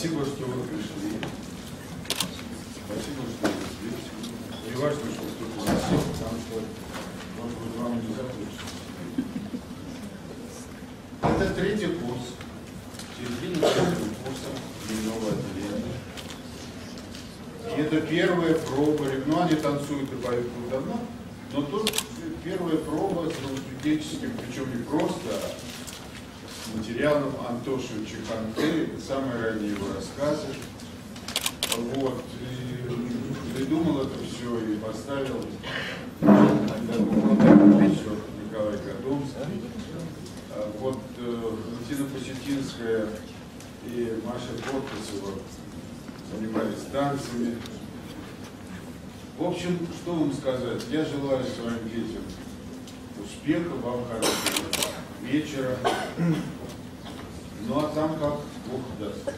Спасибо, что вы пришли. Спасибо, что вы пришли. Не важно, что кто-то засел, потому что, может быть, вам не захочется. Это третий курс. Середина третьего курса дневного отделения. И это первая проба. Ну, они танцуют и поют давно, но тут первая проба с студенческим, причем не просто, а с материалом Антоши Чеханты, самые ранние его рассказы. Вот. И придумал это все и поставил все Николай Годомский. Вот Валентина Посетинская и Маша Корпусова занимались танцами. В общем, что вам сказать? Я желаю своим детям успеха, вам хорошего вечера. Ну а там как Бог даст.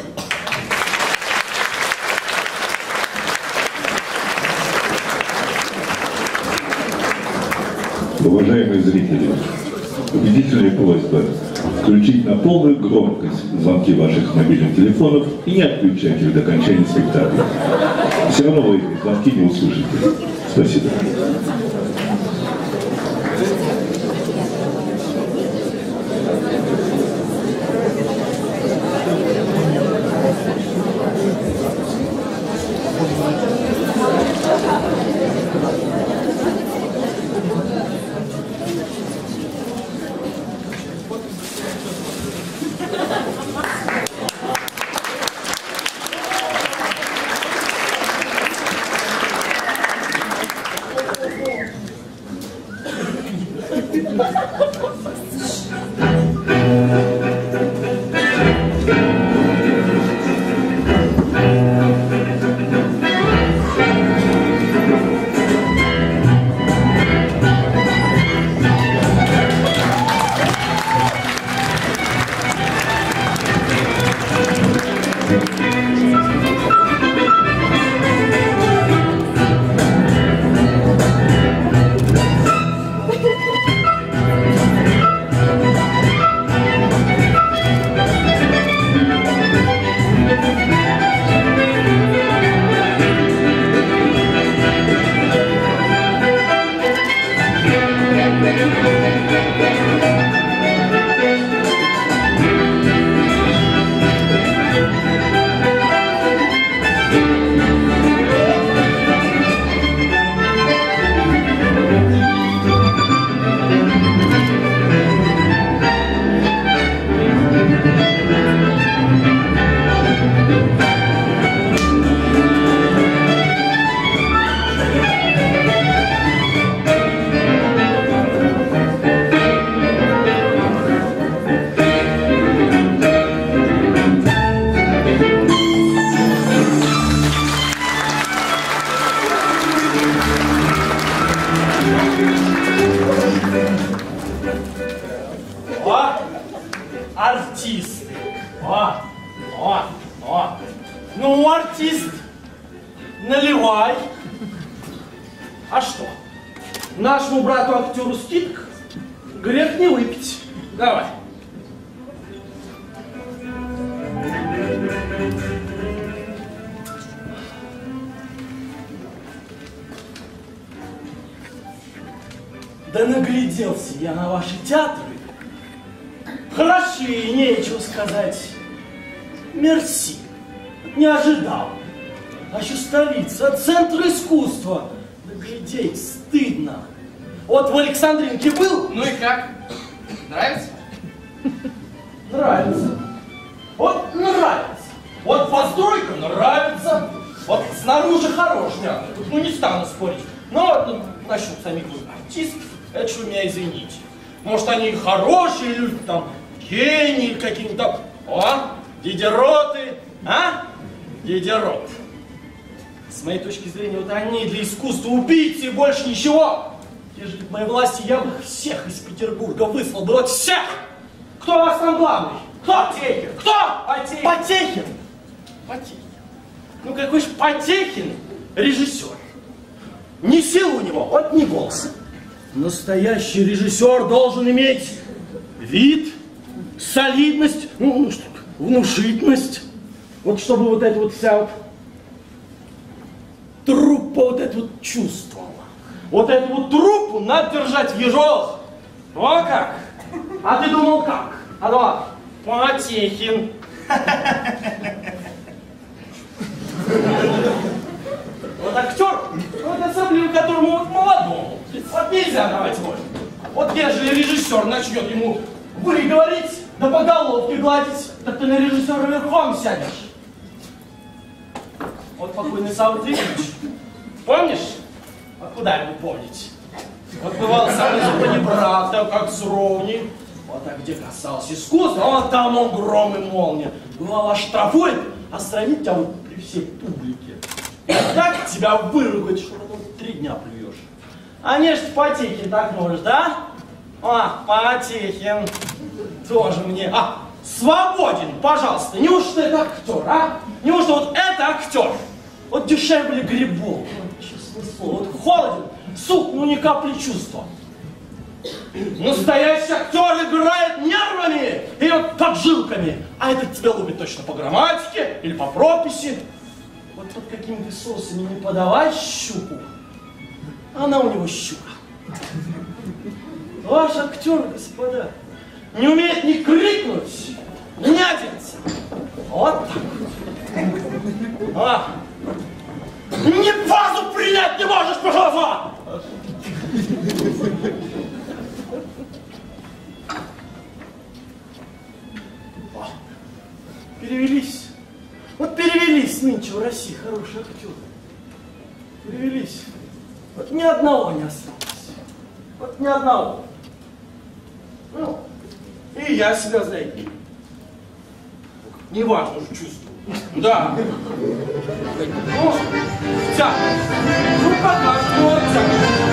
Уважаемые зрители, убедительная просьба включить на полную громкость звонки ваших мобильных телефонов и не отключать их до окончания спектакля. Все равно вы эти звонки не услышите. Спасибо. Ну, артист, наливай. А что? Нашему брату-актеру скидка? Грех не выпить. Давай. Да нагляделся я на ваши театры. Хороши, нечего сказать. Мерси. Не ожидал. А еще столица, центр искусства. Да глядеть стыдно. Вот в Александринке был. Ну и как? Нравится? Нравится. Вот нравится. Вот постройка нравится. Вот снаружи хорош театр. Ну не стану спорить. Но вот насчет самих артистов, это что меня извините. Может они хорошие люди, там, гении какие-нибудь там. О, дидероты, а? Дидерот. С моей точки зрения, вот они для искусства убийцы и больше ничего. Ежели в моей власти, я бы всех из Петербурга выслал бы, вот всех! Кто у вас там главный? Кто? Потехин. Кто? Потехин. Потехин. Потехин. Ну какой же Потехин режиссер? Ни сил у него, вот ни голос. Настоящий режиссер должен иметь вид, солидность, ну, внушительность. Вот чтобы вот эта вот вся вот труппа вот это вот чувствовала. Вот эту вот труппу надо держать в ежовых. О как! А ты думал как? А ну, Потехин. Вот актер, вот особливо которому вот молодому. Вот нельзя давать роль. Вот если режиссер начнет ему выговорить, да по головке гладить, так ты на режиссера верхом сядешь. Вот покойный Савва Трифонович. Помнишь? А куда его помнить? Вот бывал сам из панибрата, как зровни. Вот а где касался искусства, вот там он гром и молния. Бывало штрафует, а сравнить тебя вот при всей публике. И так тебя выругать, что потом 3 дня плюешь. А не ж Потехин так можешь, да? А, Потехин. Тоже мне. А, свободен, пожалуйста. Неужто это актер, а? Неужто вот это актер? Вот дешевле грибов. Честное слово, вот холоден, суп, ну ни капли чувства. Настоящий актер играет нервами и вот поджилками. А этот тебя лупит точно по грамматике или по прописи. Вот под какими-то соусами не подавай щуку. Она у него щука. Ваш актер, господа, не умеет ни крикнуть, ни одеться. Вот так вот. А. Ни фазу принять не можешь, пожалуйста! Перевелись. Вот перевелись нынче в России хорошие актеры. Перевелись. Вот ни одного не осталось. Вот ни одного. Ну, и я себя, знаете, неважно уже чувствую. Да. Ну, тя. Ну, пока что тя.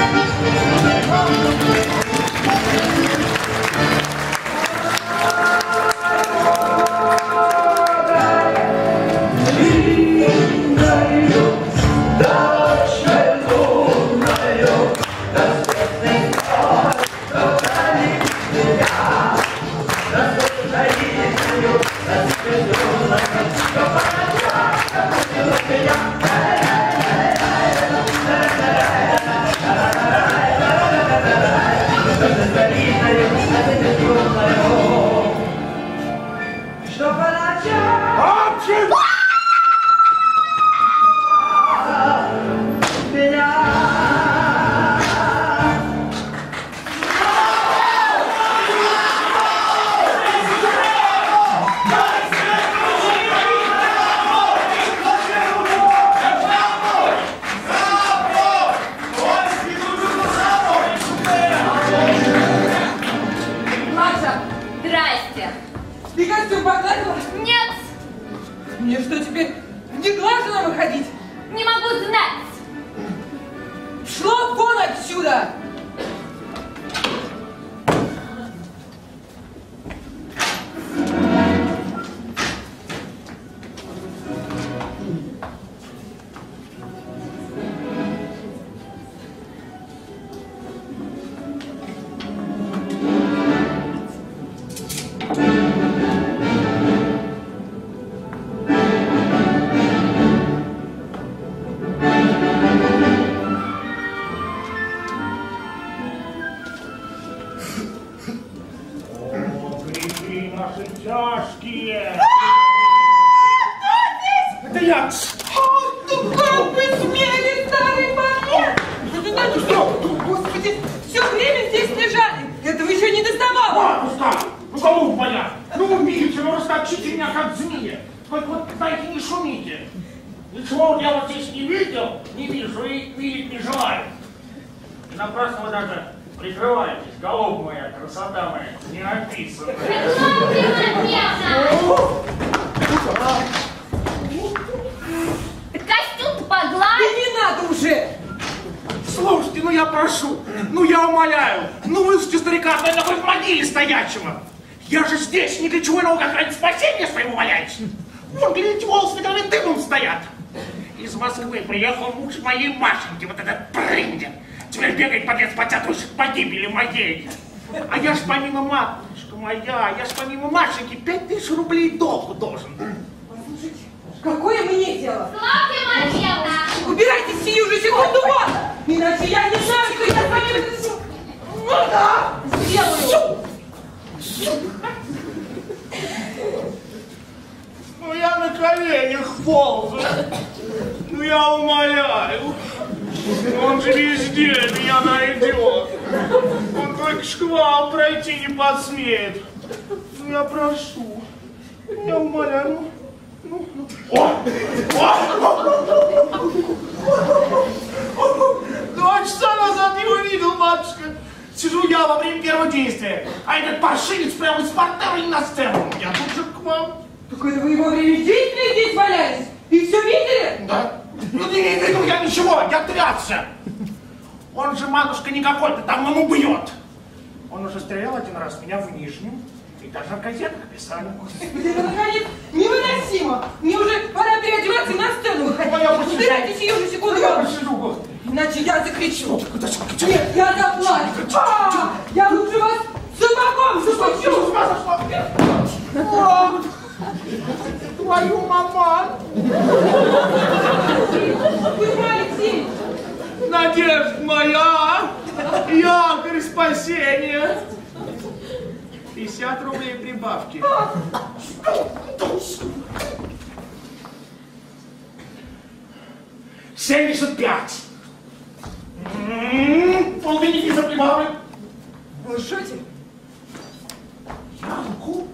Приехал муж моей Машеньки, вот этот прындер. Теперь бегает, подлец, потятуешь к погибели моей. А я ж помимо, матушка моя, я ж помимо Машеньки 5000 рублей долгу должен. Послушайте, Какое мне дело? Хлопья, Марьевна! Убирайтесь сию же секунду вон! Иначе я не знаю, что я с вами сделаю! Ну я на коленях ползаю. Ну я умоляю. Он же везде меня найдет. Он только ж к вам пройти не посмеет. Ну я прошу. Я умоляю. Ну. О! Два часа назад не увидел, матушка. Сижу я во время первого действия, а этот паршивец прямо из портера и на сцену. Я тут же к вам. Так это вы во время действия здесь валялись? И все видели? Да. Ну не видел я ничего, я трясся. Он же, матушка, не какой-то там ему бьет. Он уже стрелял один раз меня в нижнюю. И даже в газетах писали. Господи, это наконец невыносимо. Мне уже пора переодеваться и на сцену выходить. Убирайтесь ее же секунду. Я посижу, Господи. Иначе я закричу. Нет, я заплачу. Я лучше вас сапогом запущу. Твою маму. Кузьма Алексеевич. Надежда моя. Якорь спасения. 50 рублей прибавки. 75. Полбенефиса прибавок. Вы лжете? Янку?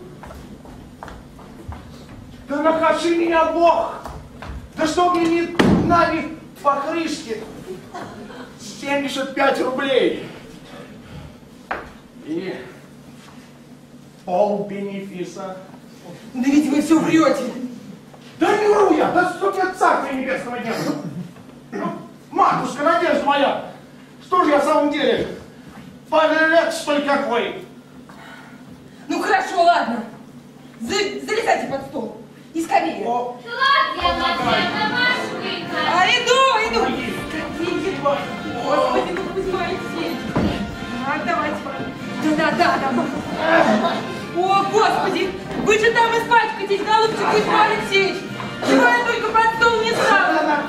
Да накажи меня Бог! Да что мне не нами по крышке? 75 рублей. И полбенефиса. Да ведь вы все врете. Да не вру я! Да что мне царствия небесного нет? Ну, матушка, надежда моя! Что же я в самом деле? Подлец, что ли, какой? Ну хорошо, ладно. Залезайте под стол. И скорее. О, Хлопья, Марьевна, Машенька! Иду. Господи, ну Кузьма Алексеевич. Так, давайте. Да. О, Господи, вы же там испачкаетесь, голубчик Кузьма Алексеевич. Чего я только под стол не стала?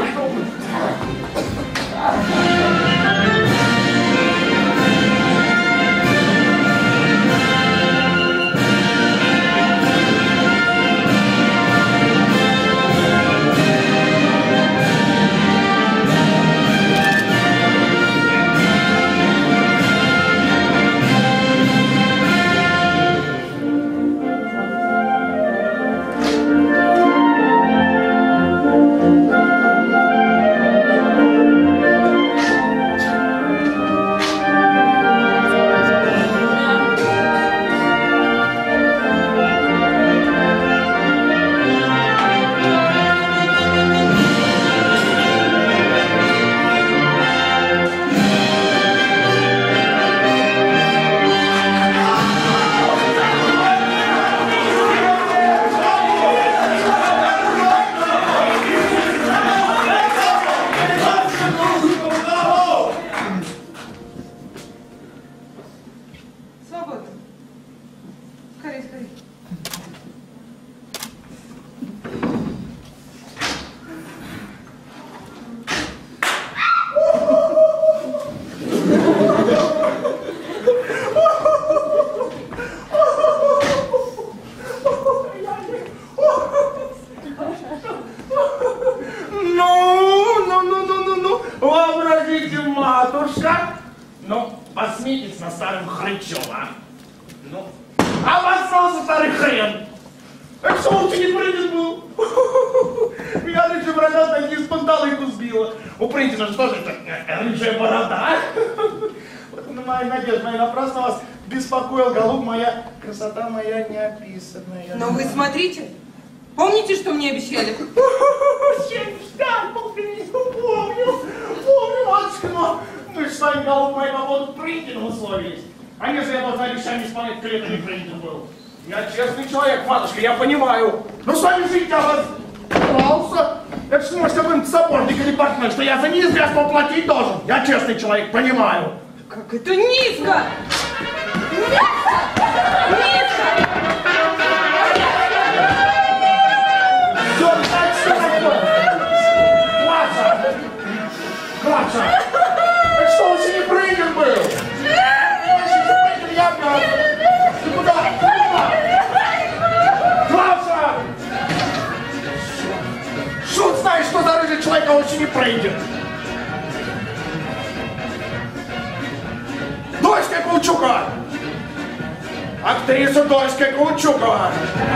Вообразите, матушка. Ну, посмейтесь на старым хрычом, а? Ну, обоссался старый хрен. Так что он не принят был. Меня рыжая борода таки из панталыку сбила. У Принтина же тоже это рыжая борода. Вот моя надежда, моя напрасно вас беспокоил, голубь моя, красота моя неописанная. Но вы смотрите, помните, что мне обещали? 75, помню, матушка, но мы же с вами, голубь моя, по поводу Принтина условились. А если я должна обещание исполнять, то это не Принтин был. Я честный человек, матушка, я понимаю. Но с вами жить я вас клялся. Это что, может, какой-нибудь сапожник или портной, что я за неизвестного платить должен. Я честный человек, понимаю. Как это низко! Низко! Все, пройдет. Дочка Кулчука! Актриса дочка Кулчука!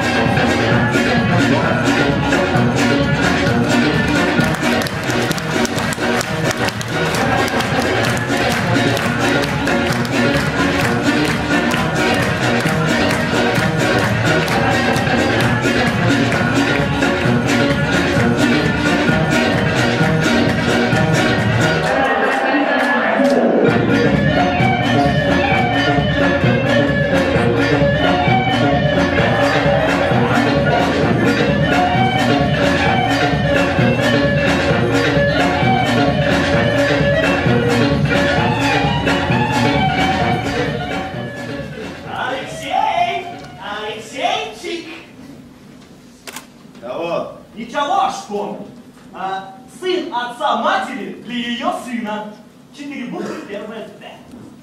Ничегошку. Сын отца матери для ее сына. 4 буквы, первое Д.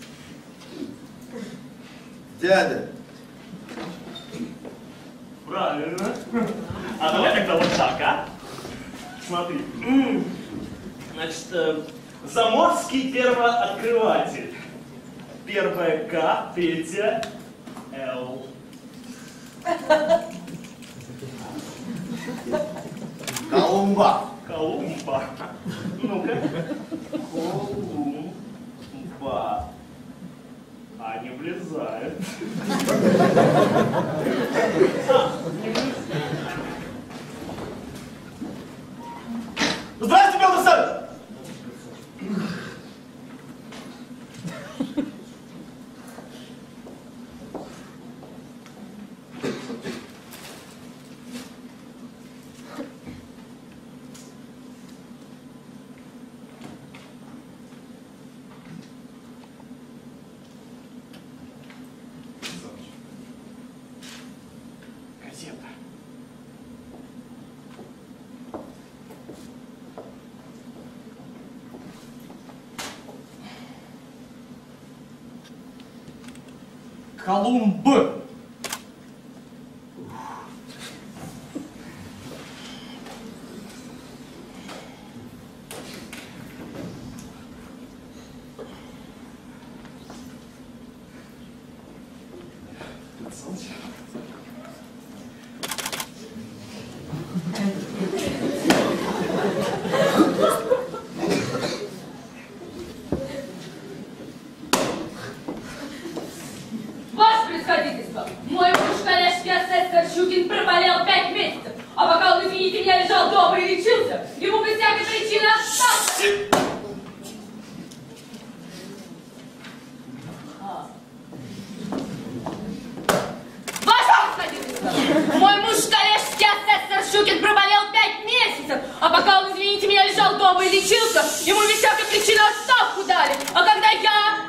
Дядя. Правильно. А давай тогда вот так, а? Смотри. Значит, заморский первооткрыватель. Первое К, третье Л. Колумба. Колумба. Ну-ка. Колумба. А, не влезает. Здравствуйте, Белый Совет! Колумб. Мой муж, коллежский асессор Щукин, проболел 5 месяцев, а пока он, извините меня, лежал дома и лечился, ему без всякой причины остался. Ваше превосходительство! Мой муж, коллежский асессор Щукин, проболел 5 месяцев, а пока он, извините меня, лежал дома и лечился, ему без всякой причины отставку дали. А когда я...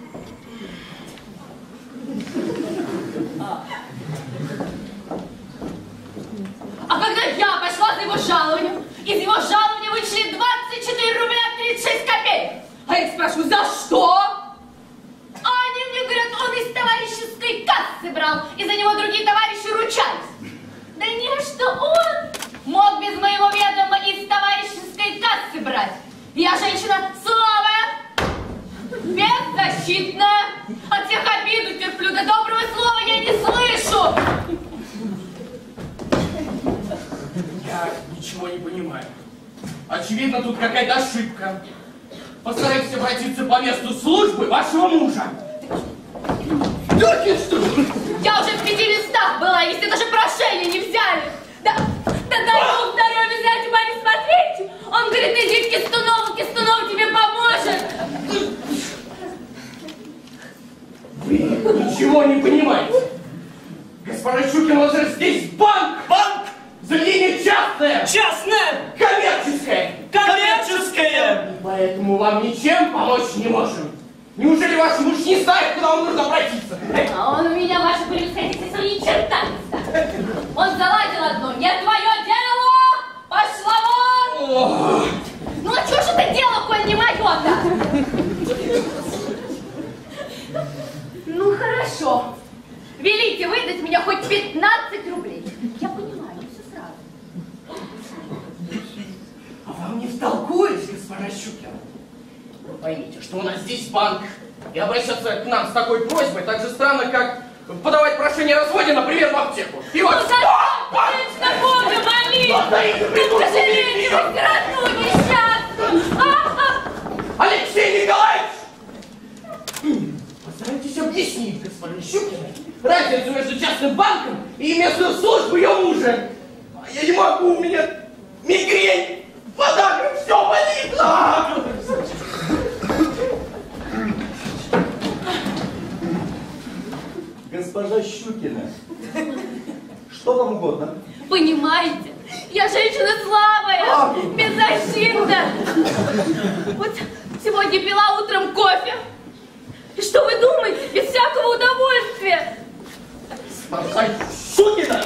А когда я пошла за его жалованием, из его жалования вычли 24 рубля 36 копеек. А я их спрашиваю, за что? А они мне говорят, он из товарищеской кассы брал, и за него другие товарищи ручались. Да не, что он мог без моего ведома из товарищеской кассы брать. Я женщина слабая, беззащитная, от всех обиду терплю, да доброго слова я не слышу. Я ничего не понимаю. Очевидно, тут какая-то ошибка. Постарайтесь обратиться по месту службы вашего мужа. Я уже в 5 местах была, если даже прошение не взяли. Да дай Бог здоровья, знаете, Борис Матвеевич. Он говорит, иди к Кистунову тебе поможет. Вы ничего не понимаете. Госпожа Щукин, у вас же здесь банк! Банк! Заведение частное! Частное! Коммерческое! Коммерческое! Поэтому вам ничем помочь не можем. Неужели ваш муж не знает, куда он нужно обратиться? А он у меня, ваше превосходительство, ни черта не знает. Он заладил одно, не твое дело! Пошла вон! Ну а что ж это дело, коль не мое-то? Ну хорошо. Велите выдать мне хоть 15 рублей. Я понимаю, все сразу. А вам не втолкуешь? поймите, что у нас здесь банк, и обращаться к нам с такой просьбой так же странно, как подавать прошение о разводе, например, в аптеку. И вот... Конечно, Бога моли! Сожаление, сироту несчастную! Алексей Николаевич! Постарайтесь объяснить, господин Щукиной, разницу между частным банком и местной службой ее мужа. Я не могу, у меня мигрень, подагра, все болит. Госпожа Щукина, что вам угодно? Понимаете, я женщина слабая, беззащитная. Вот сегодня пила утром кофе. И что вы думаете, без всякого удовольствия? Госпожа Щукина!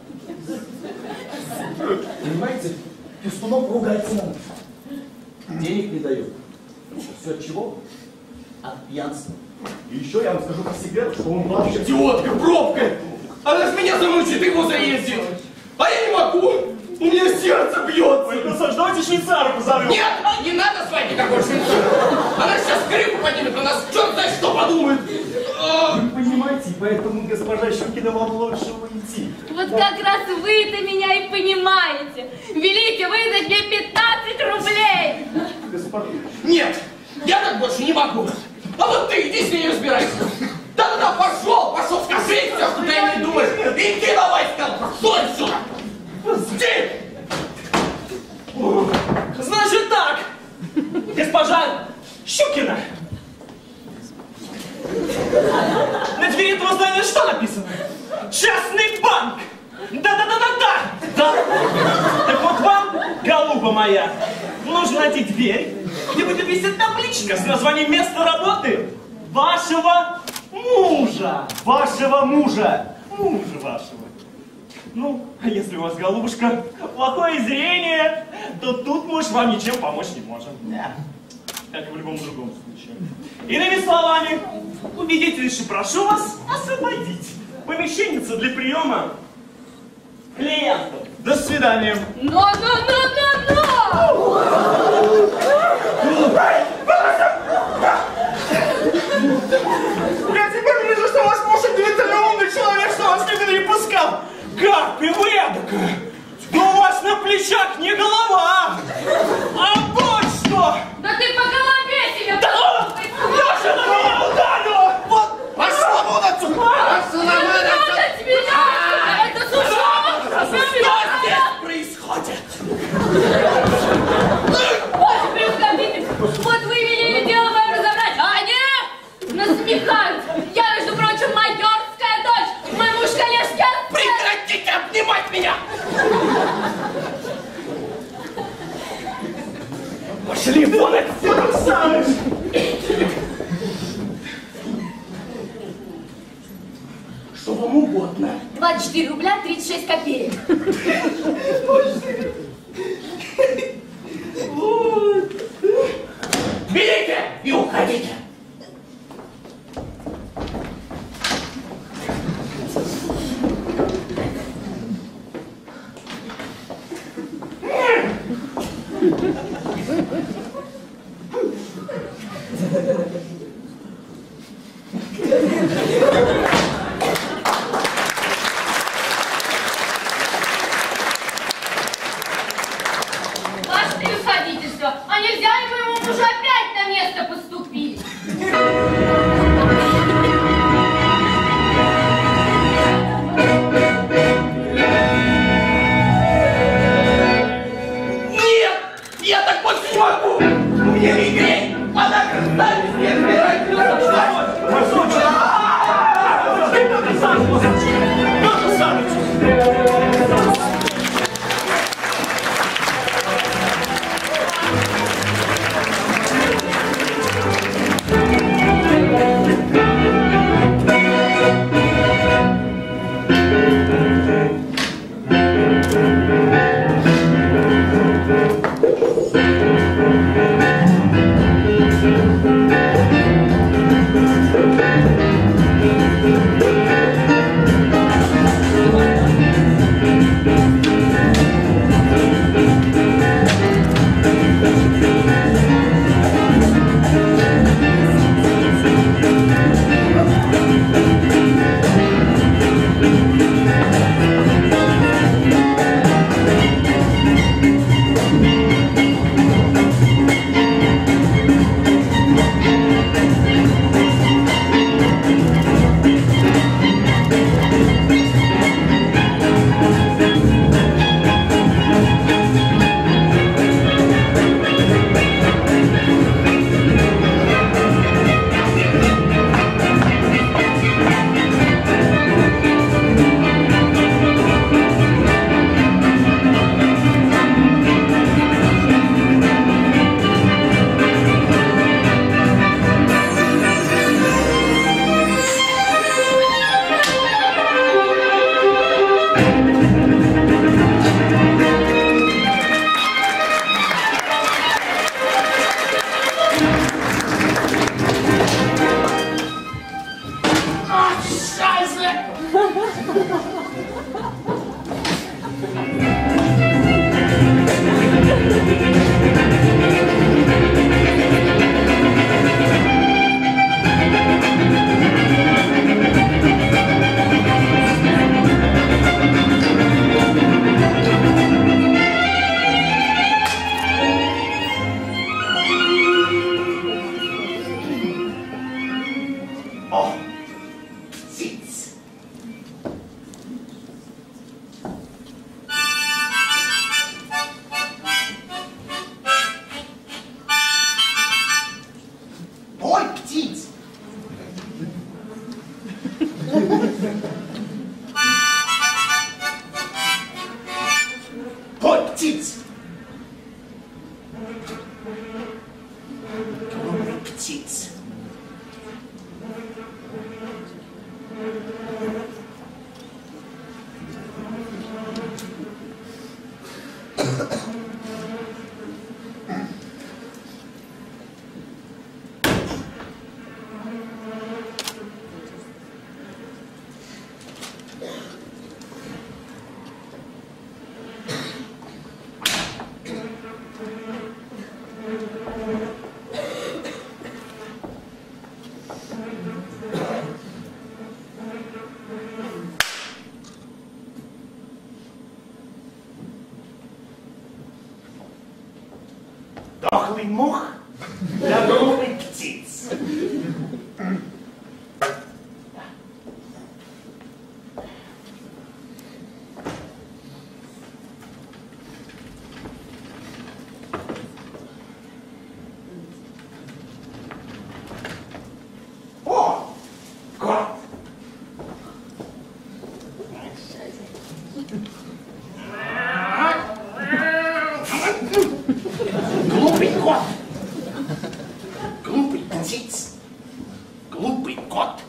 Понимаете, Пестунов ругается на нас. Денег не дает. Все от чего? От пьянства. И еще я вам скажу по секрету, что он вообще... Идиотка, пробка! Она ж меня замучит, его заездит! А я не могу! У меня сердце бьется! Ой, Константин, давайте швейцара позовем. Нет! Не надо звать никакой швейцара! Она сейчас скрипку поднимет на нас, черт знает что подумает! Вы понимаете, поэтому, госпожа Щукина, вам лучше уйти. Вот как раз вы-то меня и понимаете. Велите выдать мне 15 рублей. Госпожа... Нет! Я так больше не могу! А вот ты иди с ней разбирайся! Да-да-да, пошел, скажи ей все, что ты о ней думаешь! Иди давай, сказал, стой сюда! Иди! Значит так, госпожа Щукина. На двери этого здания что написано? Частный банк! Да-да-да-да-да! Да! Так вот вам, голуба моя, нужно найти дверь, где будет висеть табличка с названием места работы вашего мужа. Вашего мужа. Мужа вашего. Ну, а если у вас, голубушка, плохое зрение, то тут муж вам ничем помочь не может. Как и в любом другом случае. Иными словами, убедительнейше прошу вас освободить помещенница для приема клиентов. До свидания. Но! Я теперь вижу, что ваш муж удивительно умный человек, что вас никогда не пускал. Как и вы эдакая? Да у вас на плечах не голова, а вот что! Да ты по голове себе! Да! Леша на меня ударила! Вот! Пошла вон отсюда! Пошла вон отсюда! Это сужок! Что здесь происходит? Боже, превосходитель! Вот вы велели дело мое разобрать, а они насмехаются! Я, между прочим, майорская дочь! Мой муж коллежский офицер! Прекратите обнимать меня! Пошли вон отсюда, Саныч! Что вам угодно? 24 рубля 36 копеек. Берите и уходите! Дохлый мух для глупых птиц. О, кот. Глупый кот. Глупый птиц. Глупый кот.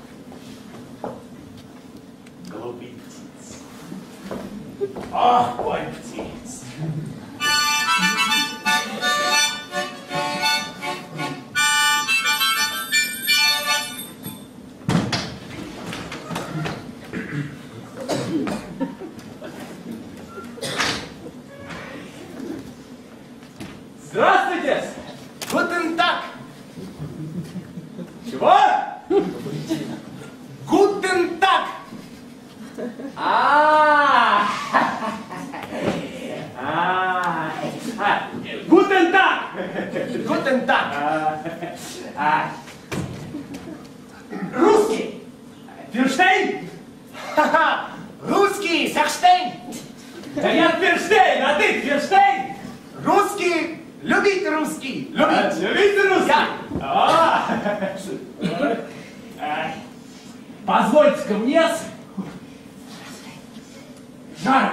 Глупый птиц. Ах, ой, птиц. Здравствуйте! Гутен так. Чего? Гутен так. Гутен так! Гутен так. Русский. Ферштейн? Ха-ха. Русский. Сахштейн. Да я Ферштейн, а ты Ферштейн? Русский. Любить русский. Любить. Любите русский? Я. Позвольте-ка мне. Жарко.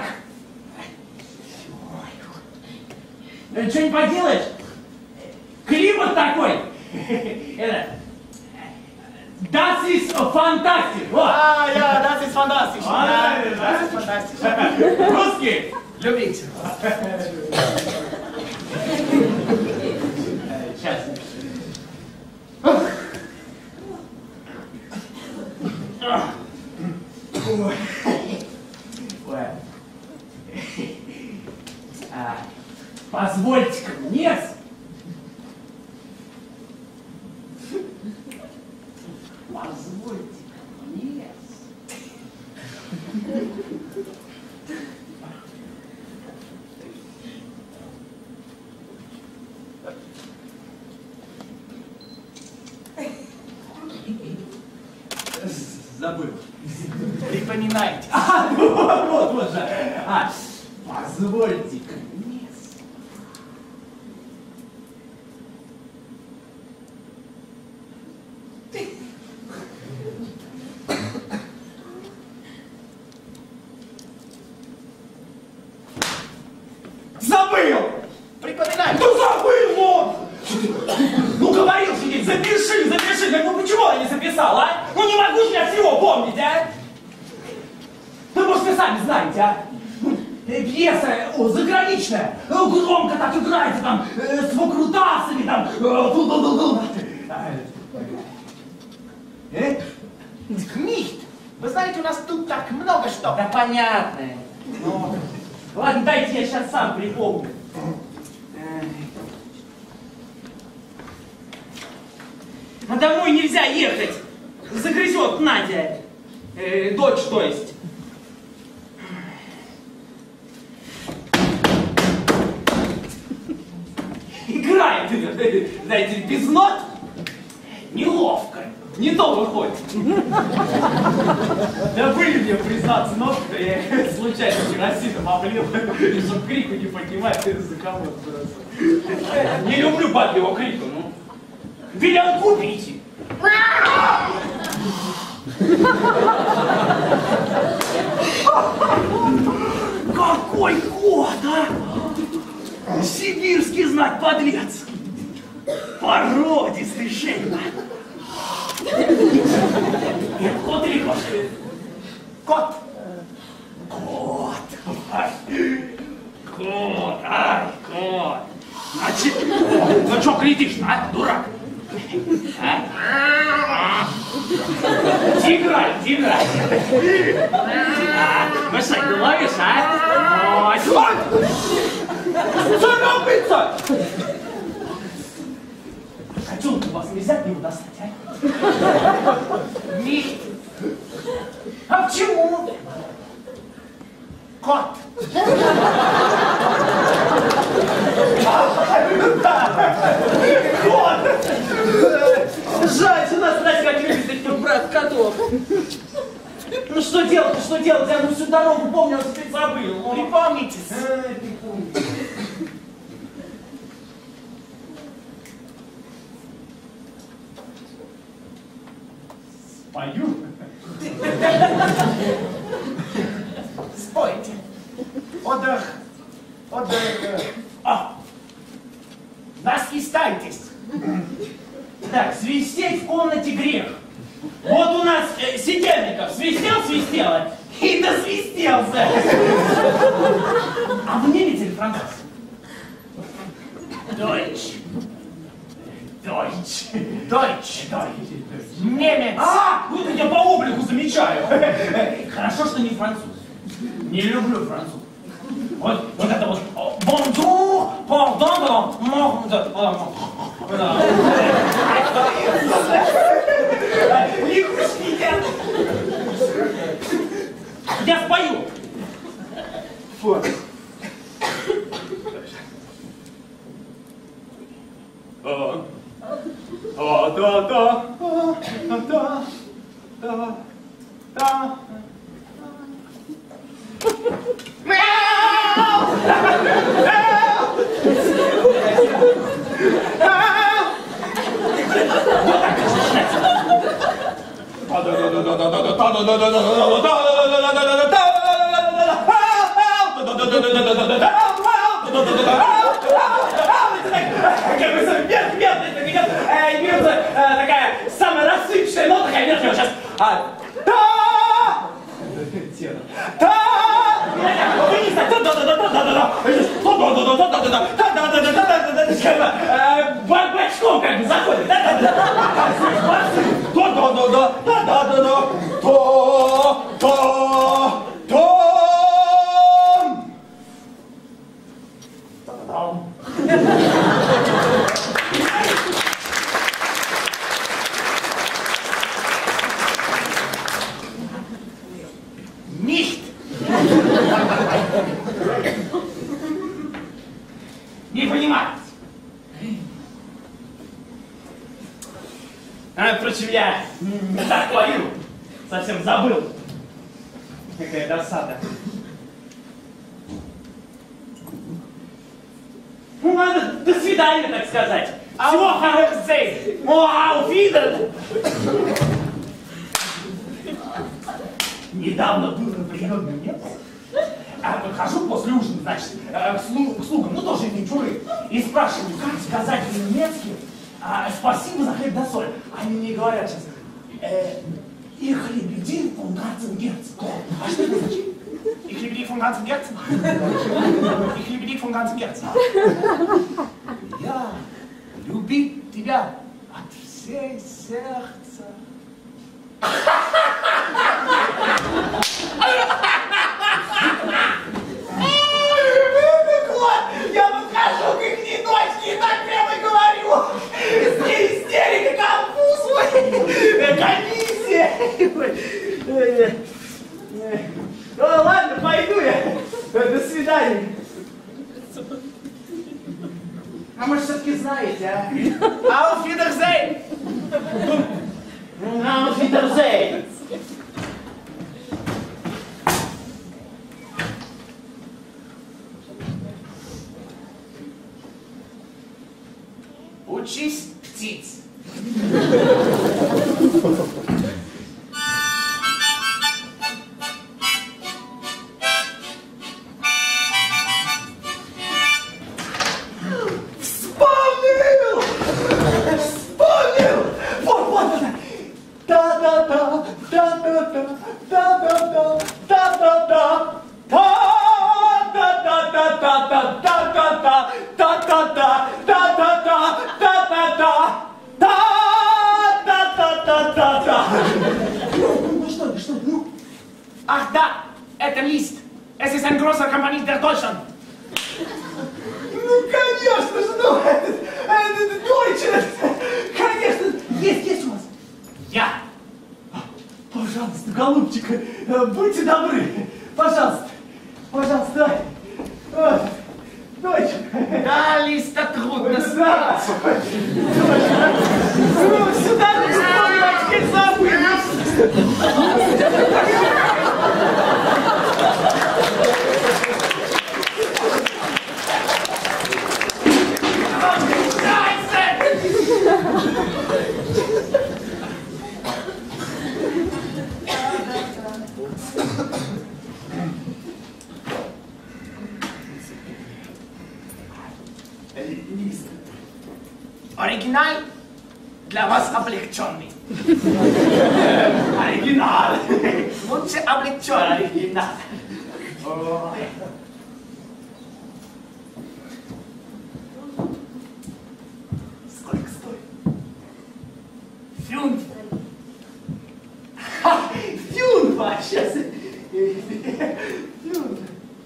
Ничего не поделаешь. Климат такой. Это... Das ist fantastisch. Ja, das ist fantastisch. Ja, das ist fantastisch. Русский. Любить. Сейчас. Позвольте-ка мне. Позвольте-ка мне. Забыл. Припоминайте. Вот же. Позвольте-ка мне. Забыл! Припоминайте. Ну забыл, вот! Ну говорил же ей, запиши! Ну почему я не записал, а? Ну не могу же я всего помнить, а? Ну может вы сами знаете, а? Пьеса заграничная. Громко так играется, там, с выкрутасами, там. Nicht! Вы знаете, у нас тут так много что. Да понятно. Ну, ладно, дайте я сейчас сам припомню. А домой нельзя ехать. Загрызет Надя. Дочь, то есть. Играет, знаете, без нот. Неловко. Не то выходит. Да были мне, признаться, нотки-то я случайно керосином облил, и чтоб крику не поднимать, за кого просто. Не люблю бабьего крика, ну. Велел купите. Какой кот, а! Сибирский знать, подлец! Породистый шейна! Кот или кошка? Кот! Кот! Кот! Ай, кот! Значит, ну что кричишь, а, дурак? А? Тиграй, тиграй! Мышей ты ловишь, а? Ой, вот! Царапается! Котенка вас нельзя от него достать, а? Нет. А почему? Кот. Кот. Жаль, у нас, знаете, как любит этих брат котов. Ну что делать, что делать? Я всю дорогу помню, а теперь забыл. Припомнитесь. Спою? Спойте. Отдых. Отдых. Восхистайтесь. Так, свистеть в комнате грех. Вот у нас Сидельников свистел, и досвистелся. А вы немец или француз? Deutsch. Немец. Вот я по облику замечаю. Хорошо, что не француз. Не люблю француз. Вот это вот bonjour, pardon, лягушки едят. Я спою. Фу. Такая самая рассыпчатая нота, такая верхняя сейчас. Барбачком как бы заходит. Nicht! Не понимаете? Впрочем, я не так пою. Совсем забыл. Какая досада. Ну, надо до свидания, так сказать. Всего хорошего. Auf Wiedersehen. Недавно был на приеме немец. Подхожу после ужина, значит, к слугам, ну тоже не чуры, и спрашиваю, как сказать по-немецки спасибо за хлеб да соль. Они мне говорят сейчас, их лебедин фон Герцен. А что это значит? Ich liebe dich von ganzem Herzen. Ich liebe dich von ganzem Herzen. Я любить тебя от всей сердца. Я покажу, как ни дочки, и так прямо говорю. С ней истерика, конфуз, комиссия. Ну ладно, пойду я. До свидания. А может, все-таки знаете, а? Auf Wiedersehen! Auf Wiedersehen! Учись, птиц! Вспомнил! Вспомнил! Вот она! Та-та-та, та-та-та, та-та-та, та-та-та, та-та-та-та-та-та-та-та, та-та-та, та-та-та, та-та-та, та-та-та-та-та. Ну что, ну? Ах да, это Лист. Es ist ein großer Komponist der Deutschland. Ну, конечно же, ну, это Deutschland. Конечно, есть у вас. Я. Пожалуйста, голубчик, будьте добры. Пожалуйста, дочь. Да, Листа, трудно спать. Ну, сюда не стоит, очки забыть. Лист. Оригинал для вас облегченный. Оригинал. Лучше облегченный оригинал. Ой. Сколько стоит? Фюнт. Фюнт сейчас. Фюнт.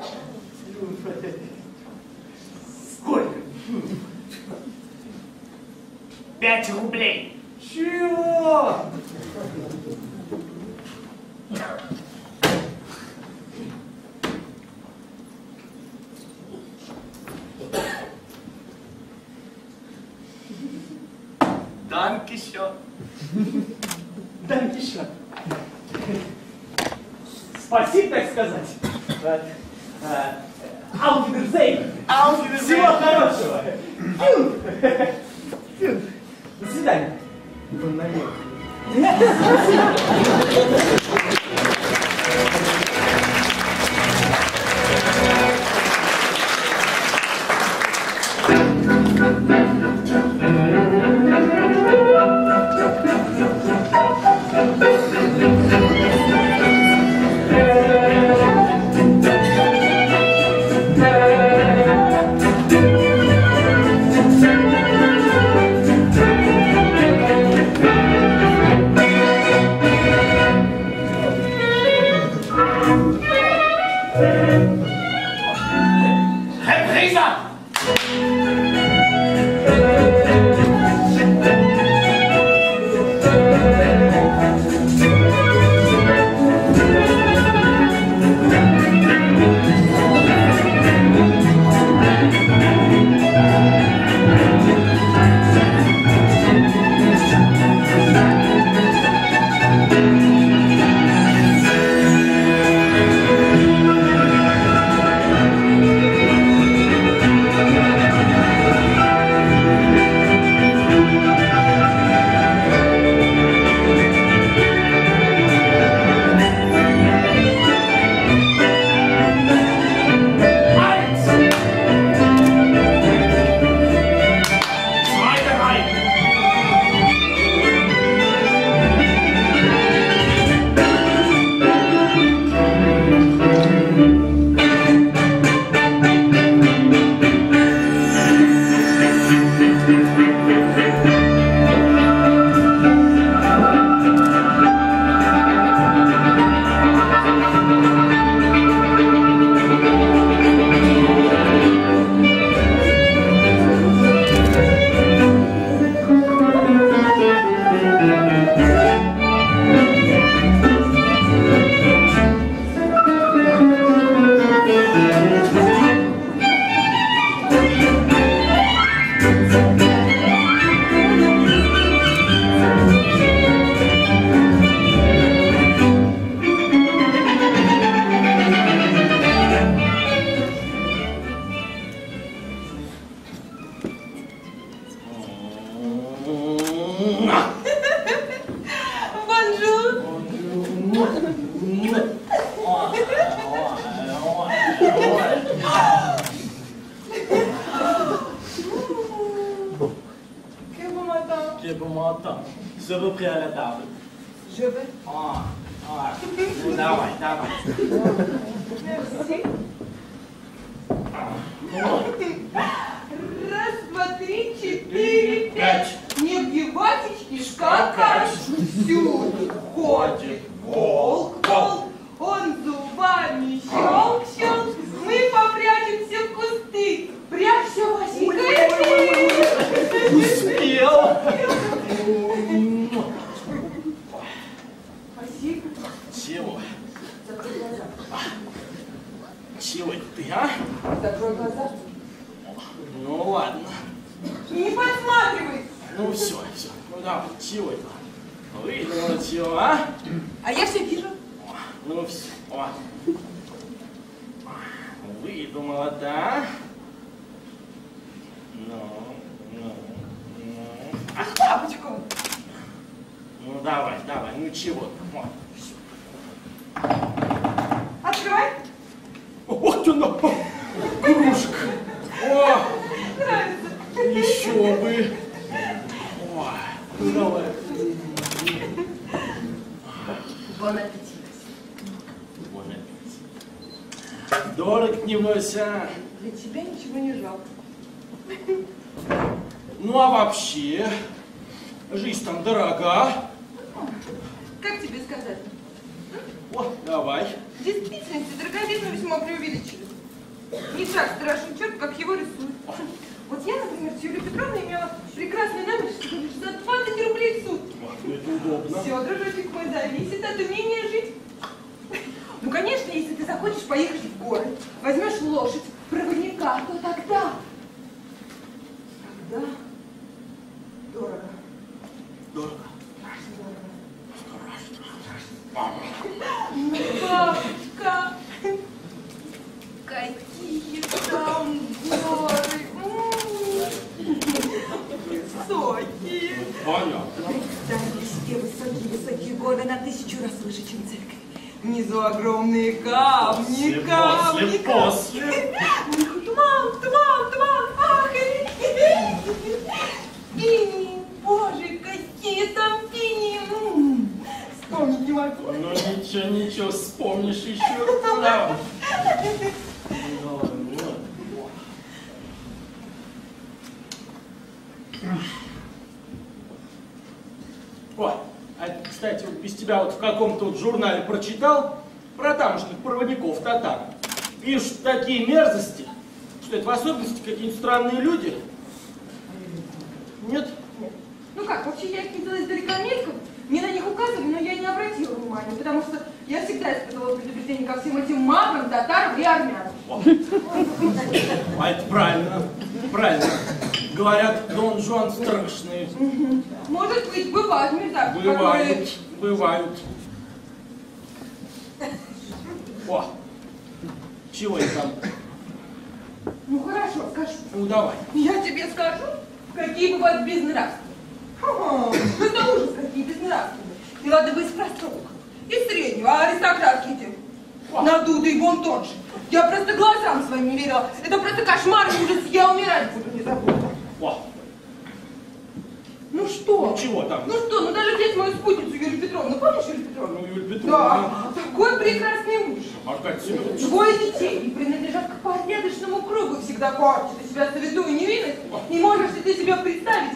Сколько? 5 рублей. Чего? Данкишон. Данкишон. Спасибо, так сказать. Auf Wiedersehen. Auf Wiedersehen. Всего хорошего. До свидания. montant. Je veux prendre à la table. Je veux. Ah, ну давай, давай. Merci. Раз, два, три, четыре, пять. Не в деватичке скакать. Всюду ходит волк, волк. Он зубами щелк-щелк. Мы попрячемся в кусты. Прячься, Васенька. Успел. Васенька. Чего? Закрой глаза. Чего это ты, а? Закрой глаза. Ну ладно. Не подсматривай. Ну все. Ну давай, чего это? Выдумала чего, а? А я все вижу. Ну все. Выдумала, да? Ну. Ах, папочку. Ну давай, ну чего там? Открывай. Вот она, кружка. О, Нравится. еще бы. Ой, ну давай. Бон аппетит. Бон аппетит. Дорог не вася. Для тебя ничего не жалко. Ну а вообще, жизнь там дорога. Как тебе сказать? О, давай. В действительности дороговизну весьма преувеличили. Не так страшен черт, как его рисуют. Вот я, например, с Юлией Петровной имела прекрасную набережную лишь за 20 рублей в сутки. Ну это удобно. Все, дружочек мой, зависит от умения жить. Ну, конечно, если ты захочешь поехать в горы, возьмешь лошадь, проводника, то тогда дорого. Дорого. Ну, бабушка, какие там горы. Высокие. Понятно. Представьте себе высокие горы на 1000 раз выше, чем церковь. Внизу огромные камни, После. Туман, ах, пини, боже, какие там пини. Вспомнить не могу. Ну ничего, вспомнишь еще. Давай. Ой, а, кстати, вот без тебя вот в каком-то вот журнале прочитал про тамошних проводников татар. Пишут такие мерзости, что это в особенности какие-нибудь странные люди. Нет? Ну как, вообще я их видела издалека мельком, мне на них указывали, но я не обратила внимания, потому что я всегда испытывала предубеждение ко всем этим магам, татарам и армянам. А это правильно. Говорят, Дон Жуан страшный. Может быть, бывают мерзавцы, которые... Бывают. О, чего это там? Ну хорошо, скажу. Ну давай. Я тебе скажу, какие бывают безнравственные. Это ужас, какие безнравственные. И ладно бы из простого, из среднего, а аристократки эти надутые бонтонши. Я просто глазам своим не верила. Это просто кошмар и ужас. Я умирать буду, не забуду. О. Ну что? Ну чего там? Ну что, ну даже здесь мою спутницу Юлию Петровну. Помнишь Юлию Петровну? Ну, Юлия Петровна. Да, такой прекрасный муж. Аркадий Семенович. Двое детей и принадлежат к порядочному кругу. Всегда корчит из себя святую невинность. Не можешь ли ты себе представить?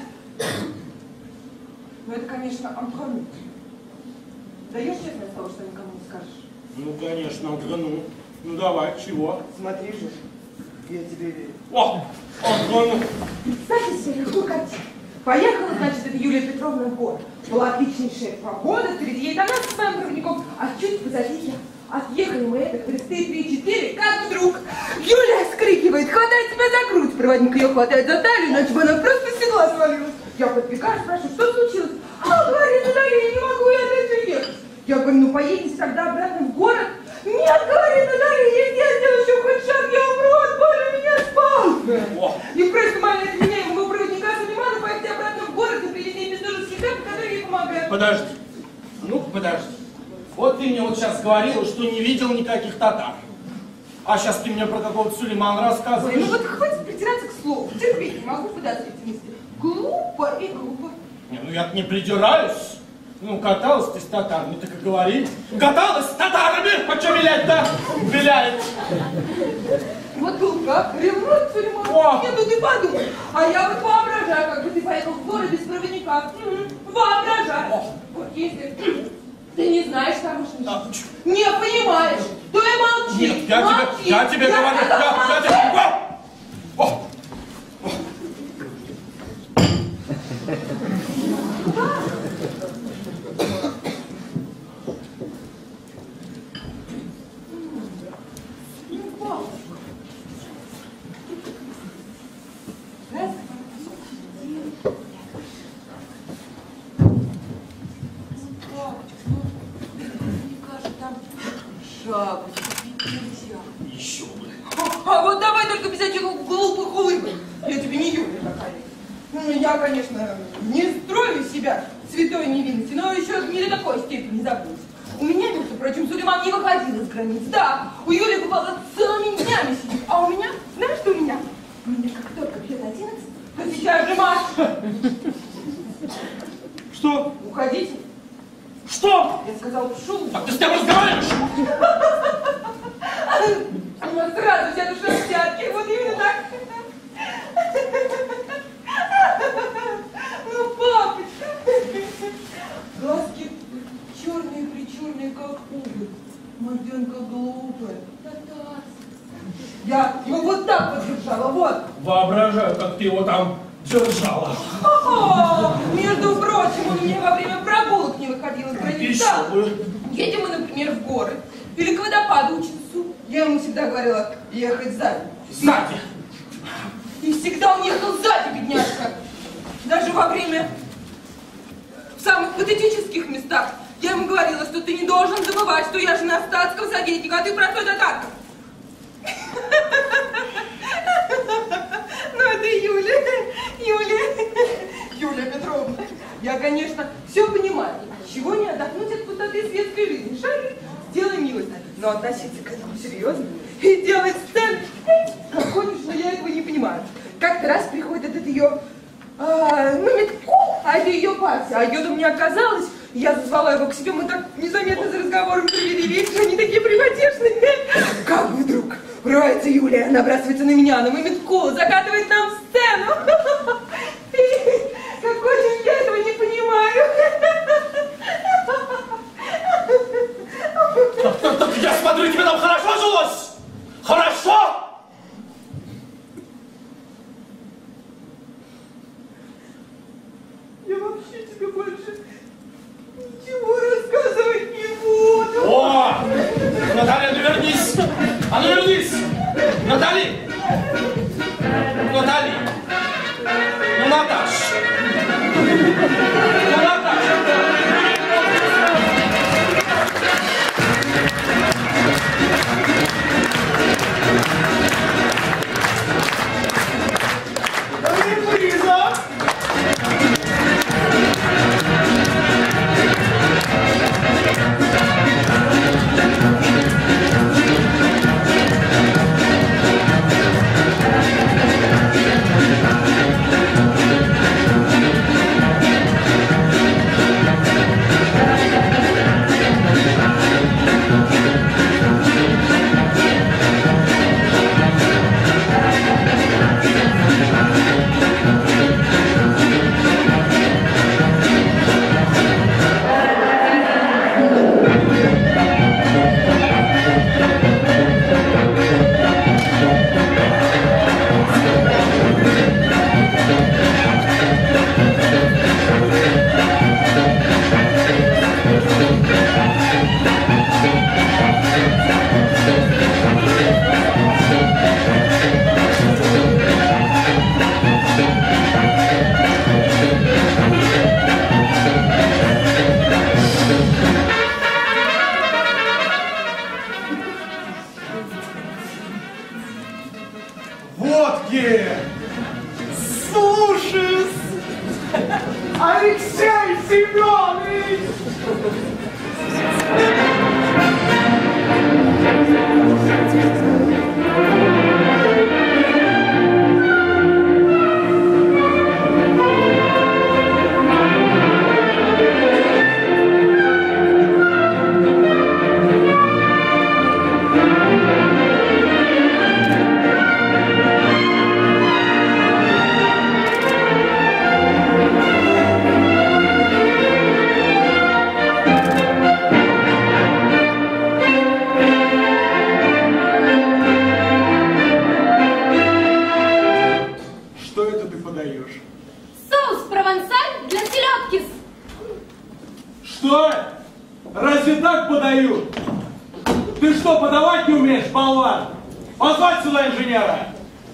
Ну это, конечно, Антону. Даешь честное слово, что никому не скажешь? Ну, конечно, Антону. Ну, давай, чего? Смотри же, я тебе верю. О, Антону. Представьте себе, какую картину. Поехала, значит, эта Юлия Петровна в город. Была отличнейшая погода, впереди ей она со своим проводником, а чуть позади я. Отъехали мы это, кресты 3-4, как вдруг Юлия вскрикивает, хватает себя за грудь. Проводник ее хватает за талию, иначе бы она просто с седла свалилась. Я подбегаю, спрашиваю, что случилось? А, говорит, Наталья, я не могу, я опять уехать. Я говорю, ну поедете тогда обратно в город? Нет, говорит Наталья, если я сделаю еще хоть шаг, я умру, от боли меня спал. И просто моя меня, ему проводника Сулеймана, поехать обратно в город и привезти бездушных ребят, которые ей помогают. Подожди. Ну, подожди. Вот ты мне вот сейчас говорила, что не видел никаких татар. А сейчас ты мне про какого-то Сулеймана рассказываешь. Ой, ну вот хватит притираться к слову. Терпеть не могу подозрительности. Глупо и глупо. Не, ну я не придираюсь. Ну, каталась ты с татарами, так и говори. Каталась с татарами, а что вилять-то? Виляет. Вот был как, ревнует Сулейман. Нет, ну ты подумай. А я вот воображаю, как бы ты поехал в город без проводника. Воображаю. Вот если ты не знаешь хорошего, не понимаешь, то и молчи. Нет, я тебе говорю, я тебе... Еще бы. А вот давай только без этих глупых улыбок. Я тебе не Юля такая. Ну, я, конечно, не строю из себя святой невинности, но еще не до такой степени забудь. У меня, между прочим, Сулейман не выходил из границ. Да, у Юли бывало целыми днями сидит. А у меня, знаешь, что у меня? У меня как только бьет 11, то сейчас же марш. Что? Уходите. Что? Я сказал, пшу. А ты с кем разговариваешь? У нас сразу вся душа в пятки, вот именно так. Ну, папочка. Глазки черные-причерные, как уголь. Морденка глупая. Я его вот так вот держала, вот. Воображаю, как ты его там держала. О, между прочим, он у меня во время прогулок не выходил из границы. Да. Едем мы, например, в горы. Или к водопаду учиться. Я ему всегда говорила ехать сзади. Сзади. И всегда он ехал сзади, бедняжка. Даже во время в самых патетических местах я ему говорила, что ты не должен забывать, что я жена статского советника, а ты простой татарка. Ну это Юля Петровна. Я, конечно, все понимаю. Чего не отдохнуть от пустоты светской жизни? Шарик, сделай милость. Но относиться к этому серьезно и делать сцену. Конечно, я этого не понимаю. Как-то раз приходит этот ее а это ее партия. А ее там не оказалось. Я зазвала его к себе, мы так незаметно за разговором привели вечер, они такие приватешные. Как вдруг врывается Юлия, набрасывается на меня, на Мамедку, закатывает нам сцену. Как очень я этого не понимаю. Так я смотрю, тебе там хорошо жилось? Хорошо? Я вообще тебе больше ничего рассказывать не буду. О! Наталья, ну вернись! А ну вернись! Натали! Натали! Ну, Наташ! Ну, Наташ! Водки! Слушай, Алексей Семенович! дают. Ты что, подавать не умеешь, болван? Позвать сюда инженера.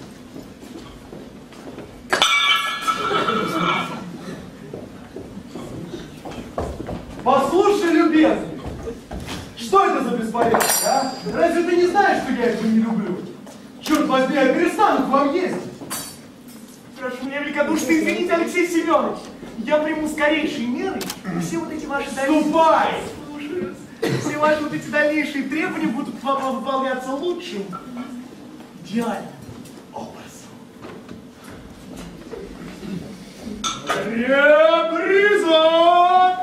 Послушай, любезный, что это за беспорядок, а? Разве ты не знаешь, что я этого не люблю? Черт возьми, я перестану к вам ездить. Прошу меня великодушно извините, Алексей Семенович. Я приму скорейшие меры, и все вот эти ваши дальнейшие... Ступай! Слушаюсь. Все ваши вот эти дальнейшие требования будут выполняться лучшим, идеальным образом. Реприза!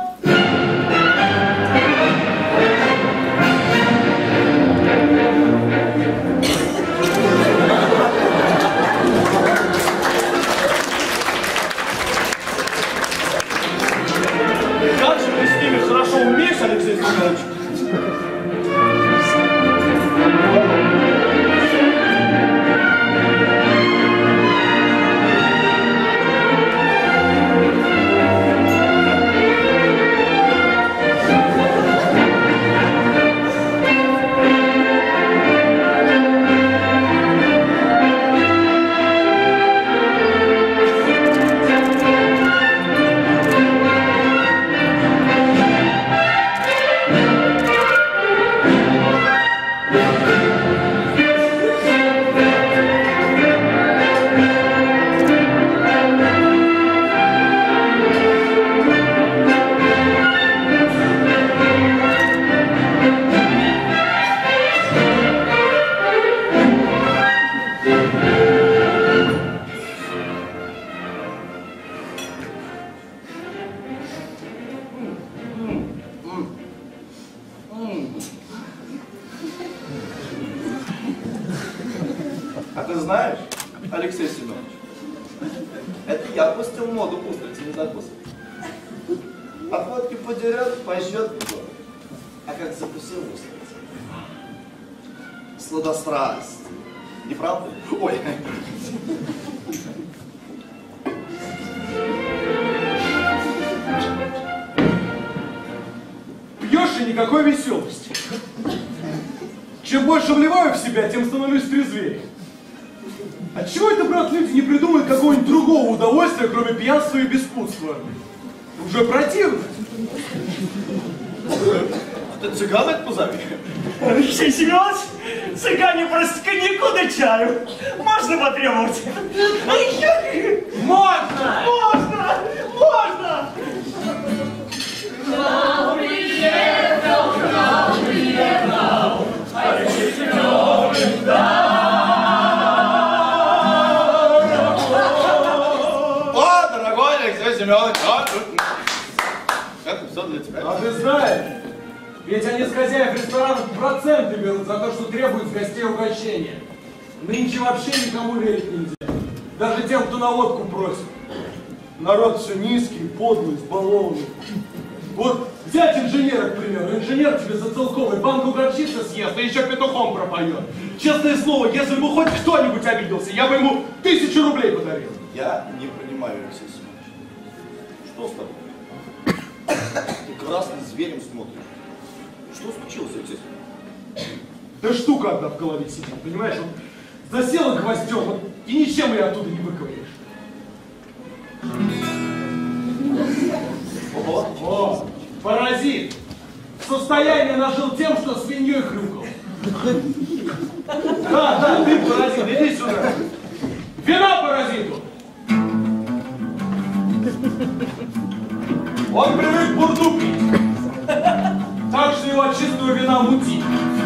Как же ты с ними хорошо умеешь, Алексей Семенович? А ты знаешь, Алексей Семенович, это я пустил моду устрицы не закусывать. От водки подерет, пойдет в город. А как закусил устрицы? Сладострастие. Не правда ли? Ой. Пьешь и никакой веселости. Чем больше вливаю в себя, тем становлюсь трезвее. Отчего это, брат, люди не придумают какого-нибудь другого удовольствия, кроме пьянства и беспутства? Уже противно. Ты цыганок позови. Алексей Семенович, цыгане просят коньяку да чаю. Можно потребовать? Можно! Можно! Можно! Алексей Семенович, О, дорогой Алексей Семенович, это все для тебя. А ты знаешь, ведь они с хозяев ресторанов проценты берут за то, что требуют с гостей угощения. Нынче вообще никому верить нельзя. Даже тем, кто на водку просит. Народ все низкий, подлый, избалованный. Вот взять инженера, к примеру. Инженер тебе за целковый банку горчицы съест, а еще петухом пропоет. Честное слово, если бы хоть кто-нибудь обиделся, я бы ему 1000 рублей подарил. Я не понимаю, Алексей Семенович. Что с тобой? Ты красным зверем смотришь. Что случилось, Алексей Семенович? Да штука одна в голове сидит, понимаешь? Вот засела гвоздем, вот, и ничем ее оттуда не выковыряешь. О, паразит! Состояние нажил тем, что свиньей хрюкал. Да, ты паразит, иди сюда. Вина паразиту! Он привык бурду пить. Так что его от чистого вина мутит.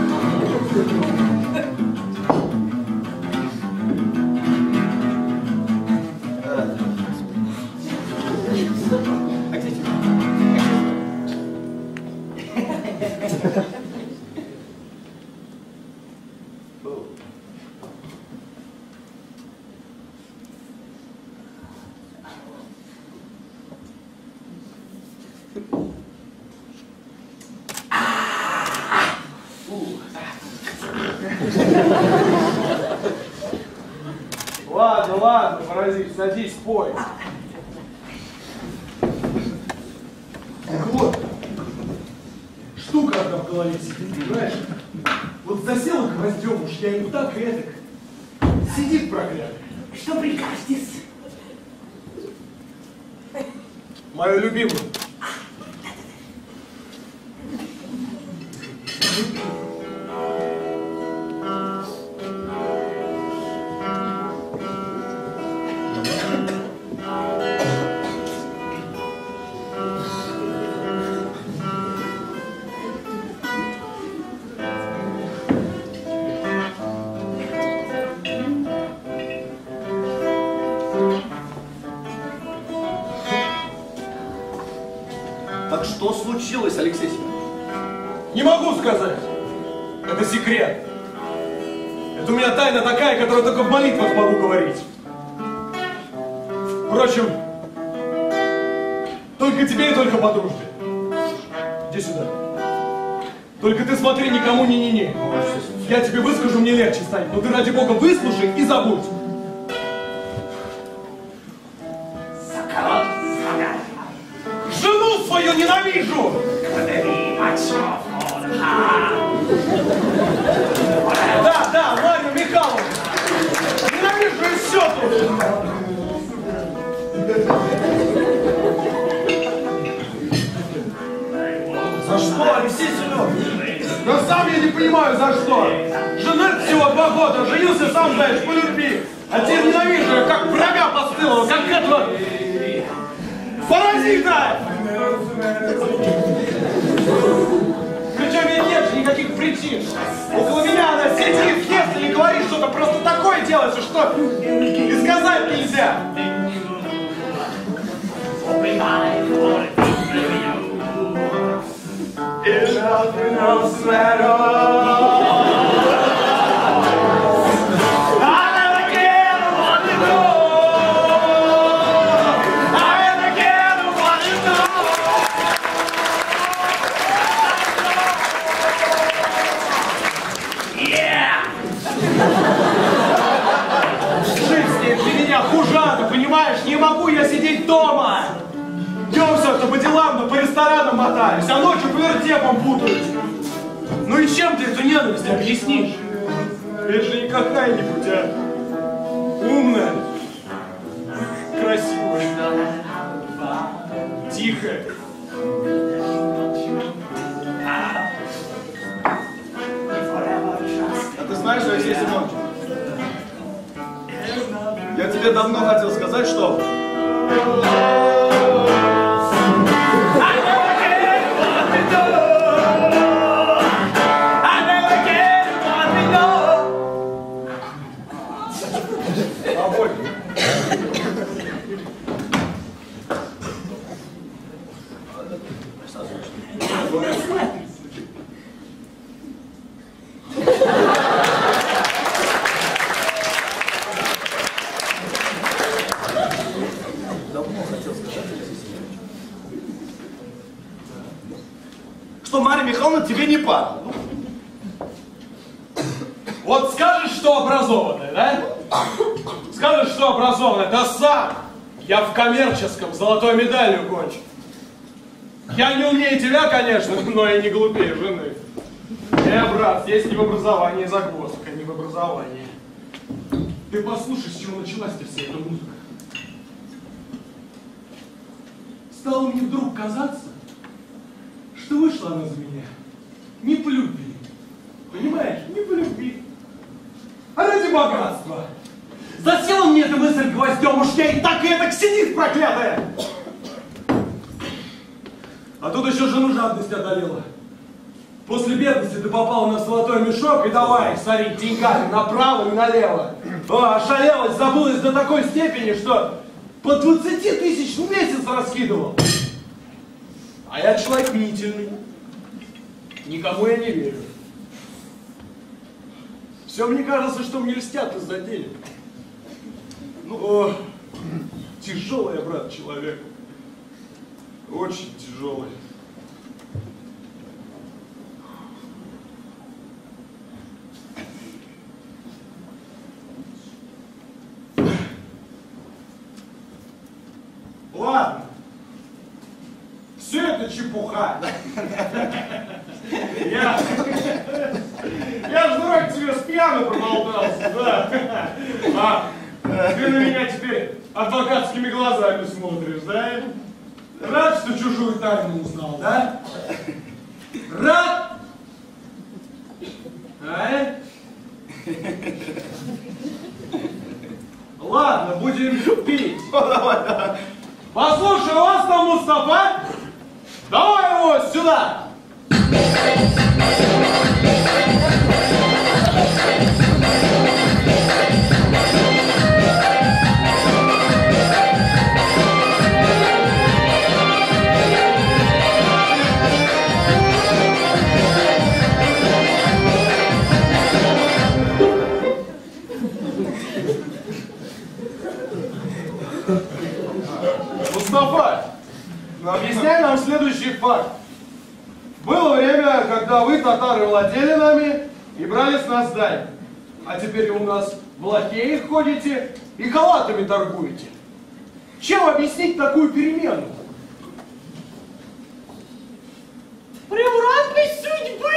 Ладно, паразит, садись, пой. Так вот, штука одна в голове сидит, понимаешь? Вот засела гвоздем, уж я ему так и этак. Сидит проклятый. Что прикажете? Мою любимую. Так что случилось, Алексей Семенович? Не могу сказать. Это секрет. Это у меня тайна такая, которую только в молитвах могу говорить. Впрочем, только тебе и только по дружбе. Иди сюда. Только ты смотри, никому не-не-не. Я тебе выскажу, мне легче станет. Но ты ради Бога выслушай и забудь. Жену свою ненавижу! Да, Марию Михайловну! Ненавижу и все тут! За что, Алексей Семенович? Да сам я не понимаю, за что! Женат всего 2 года, женился, сам знаешь, по любви! А теперь ненавижу я, как врага постылого, как этого... паразита! Причем ведь нет же никаких причин. Около меня она сидит, ест или говорит что-то, просто такое делается, что и сказать нельзя. Хужа, понимаешь, не могу я сидеть дома. Днем все-то по делам, да по ресторанам мотаюсь, а ночью по вертепам путаюсь. Ну и чем ты эту ненависть объяснишь? Это же не какая-нибудь, а умная, красивая, тихая. А ты знаешь, Алексей Семенович, я тебе давно хотел сказать, что... Что Марья Михайловна тебе не пара. Вот скажешь, что образованная, да? Скажешь, что образованная, да сам. Я в коммерческом золотой медалью кончу. Я не умнее тебя, конечно, но и не глупее жены. Брат, здесь не в образовании загвоздка, не в образовании. Ты послушай, с чего началась-то вся эта музыка. Стало мне вдруг казаться, что вышла она за меня не по любви. Понимаешь, не по любви, а ради богатства. Засела мне эта мысль гвоздем, уж я и так сидит, проклятая. А тут еще жену жадность одолела. После бедности ты попала на золотой мешок и давай сорить деньгами направо и налево. Ошалелась, забылась до такой степени, что по 20 тысяч в месяц раскидывал. А я человек мнительный. Никому я не верю. Все мне кажется, что мне льстят из-за денег. Ну, тяжелый я, брат, человек. Очень тяжелый. Ладно. Все это чепуха. Я ж, дурак, тебе с пьяну проболтался, да. А ты на меня теперь адвокатскими глазами смотришь, да? Рад, что чужую тайну узнал, да? Рад? А? Ладно, будем пить. Послушай, у вас там Мустафа? Давай его сюда! Мустафа, объясняй нам следующий факт. Было время, когда вы, татары, владели нами и брали с нас дань. А теперь у нас в лакеях ходите и халатами торгуете. Чем объяснить такую перемену? Превратной судьбы!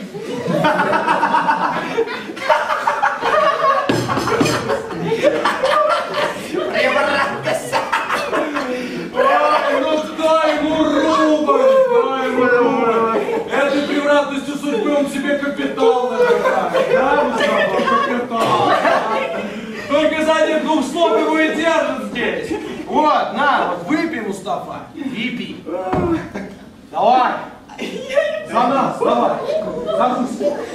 Ой, ну дай ему рубль, дай ему рубль. Этой превратностью судьбы он себе капитал набирает. Да, Мустафа, капитал. Только за одних двух слов его и держат здесь. Вот, на, вот выпей, Мустафа, выпей. Давай. За нас, давай. За нас.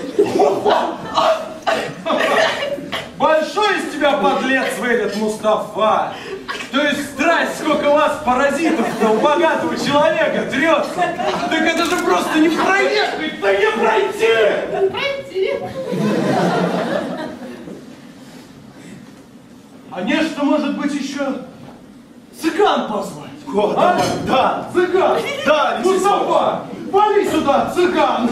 Большой из тебя подлец выйдет, Мустафа. То есть страсть, сколько у вас паразитов-то у богатого человека трется. Так это же просто не проехать, да не пройти. Пройти. А нечто, может быть, еще цыган позвать. О, А? Да. Цыган. Да, Мустафа, вали сюда, цыган.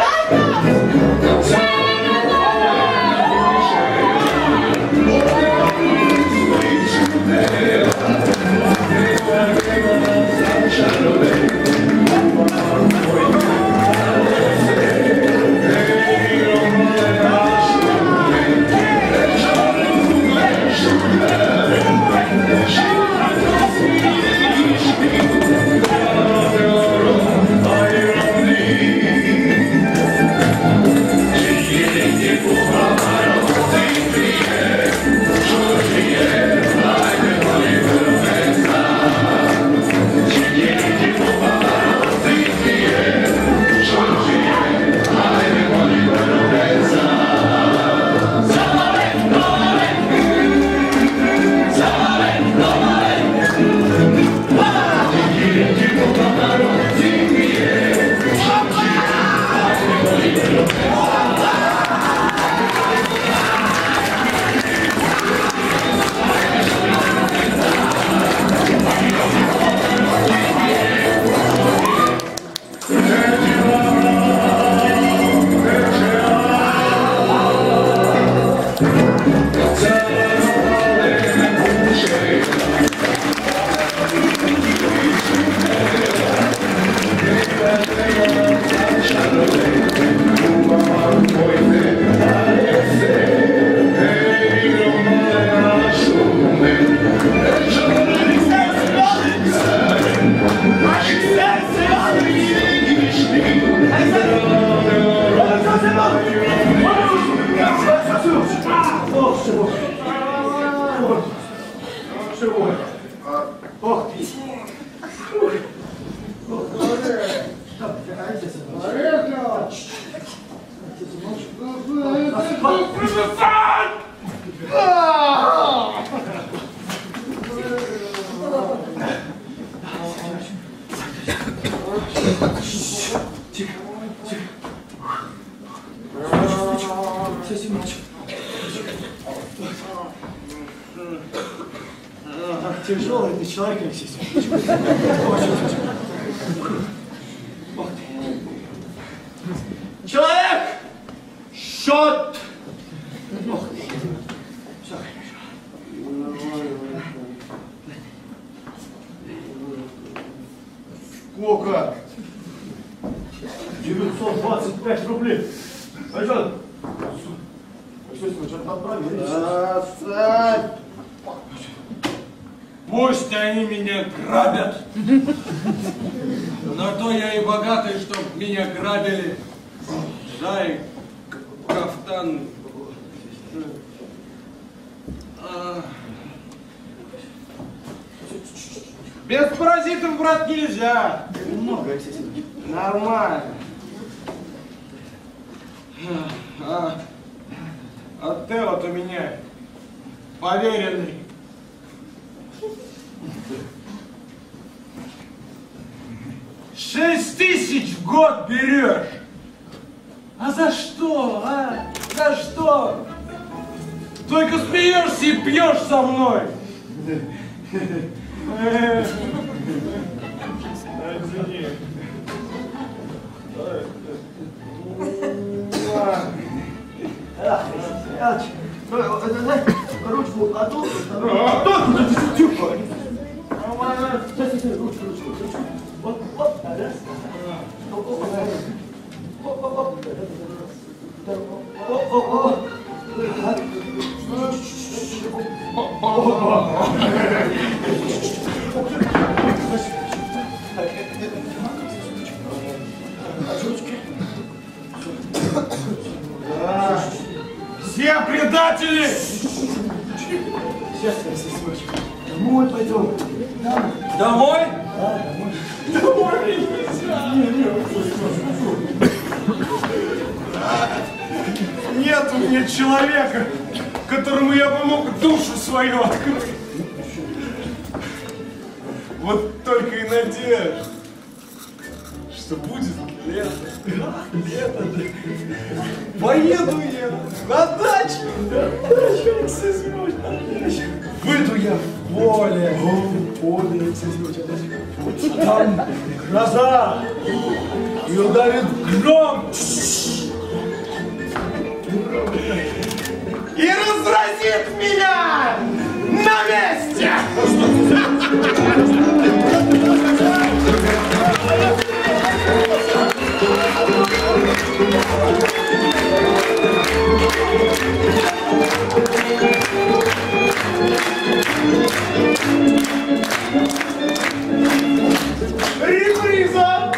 Тяжелый ты человек, Алексей Семенович. Человек! Счет! Все хорошо. 925. 95 рублей. А что? Что там проверить? Оставь! Пусть они меня грабят. На то я и богатый, чтоб меня грабили. Дай кафтан. Без паразитов, брат, нельзя. Немного, Алексей Семенович. Нормально. А ты вот у меня поверенный. 6000 в год берешь. А за что, а? За что? Только смеешься и пьешь со мной. Извини. Ручку, а тут? Тихо. Ручку. Вот, раз. Все предатели! Сейчас, Алексей Семенович. Домой пойдем. Домой? Да, домой. Нет у меня человека, которому я бы мог душу свою открыть. Вот только и надежда, что будет лето. Лето. Поеду я на дачу. Алексей Семенович, на дачу. Выйду я в поле. Поле, Алексей Семенович, там гроза. И ударит гром. И разразит меня на месте! Реприза!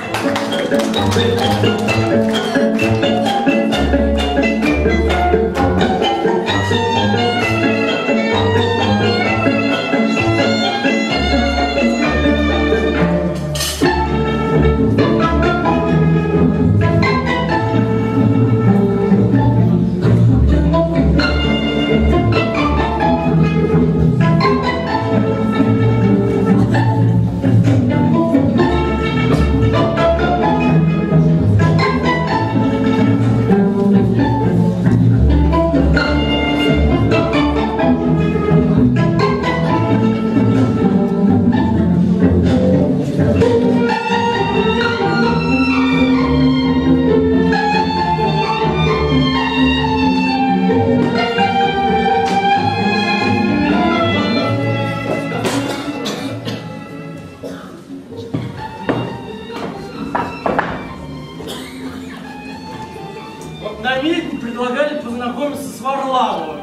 Намедни предлагали познакомиться с Варламовым.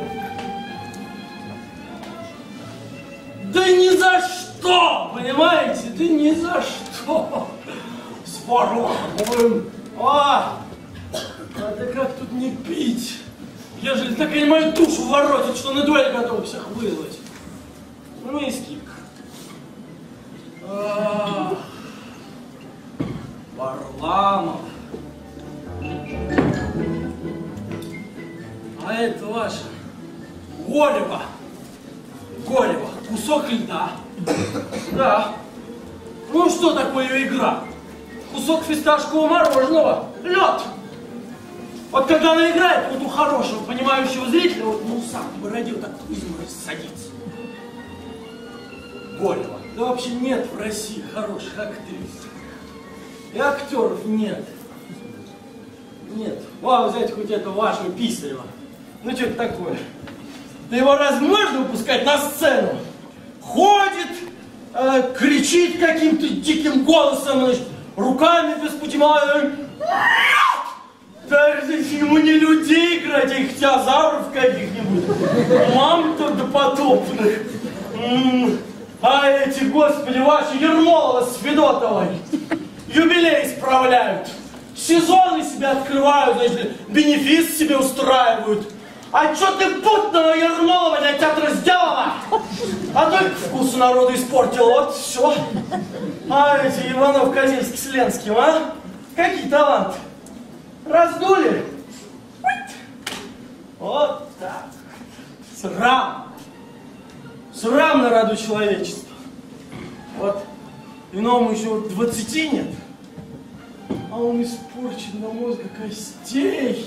Да ни за что, понимаете? Да ни за что. С Варламовым. Да как тут не пить? Ежели так они мою душу воротят, что на дуэль готовы всех вызвать. Ну и скидка. Варламов. А это ваше Голева. Голева. Кусок льда. Да. Ну что такое ее игра? Кусок фисташкового мороженого. Лед. Вот когда она играет, вот у хорошего, понимающего зрителя, вот на усах в бороде вот так изморозь садится. Голева. Да вообще нет в России хороших актрис. И актеров нет. Нет. Вон, взять хоть этого вашего Писарева. Ну что это такое? Да его разве можно выпускать на сцену? Ходит, кричит каким-то диким голосом, значит, руками без пути. ему не людей играть, а их теозавров каких-нибудь. Мам-то допотопных. А эти, господи, ваши Ермолова с Федотовой юбилей справляют. Сезоны себе открывают, значит, бенефис себе устраивают. А что ты путного Ермолова для театра сделала? А только вкус народу испортил, вот все. А эти Иванов, Козельский с Ленским, а? Какие таланты? Раздули? Вот так. Срам. Срам на роду человечества. Вот иному еще 20 нет, а он испорчен до мозга костей.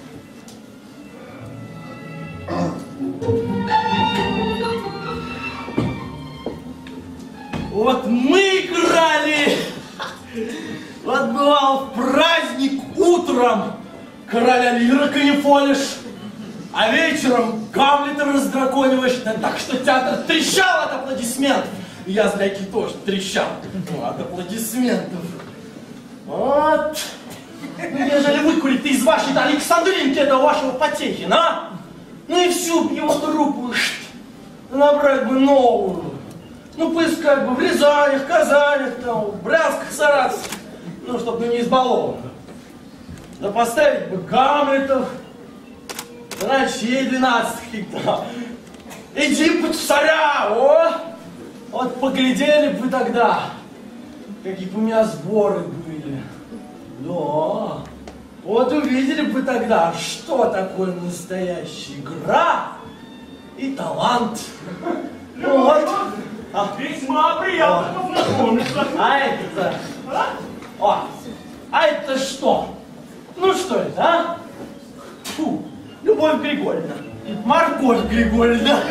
Вот мы играли, вот бывал в праздник утром короля Лира канифолишь, а вечером Гамлета раздракониваешь, да так что театр трещал от аплодисментов. И я, знаете, тоже трещал от аплодисментов. Вот. Ежели выкурить из вашей-то Александринки этого вашего Потехина, а? Ну и всю его труппу набрать бы новую. Ну поискать бы в Рязанях, Казанях, там, в Брянских, Саратовских, ну чтобы не избаловано. Да поставить бы Гамлетов, Ночей 12 да. Иди под царя, о! Вот поглядели бы тогда, какие бы у меня сборы были. Да. Вот увидели бы тогда, что такое настоящий граф и талант. Вот. Весьма приятно познакомиться. А это-то? А это что? Ну что это, а? Фу, Любовь Григорьевна. Морковь Григорьевна.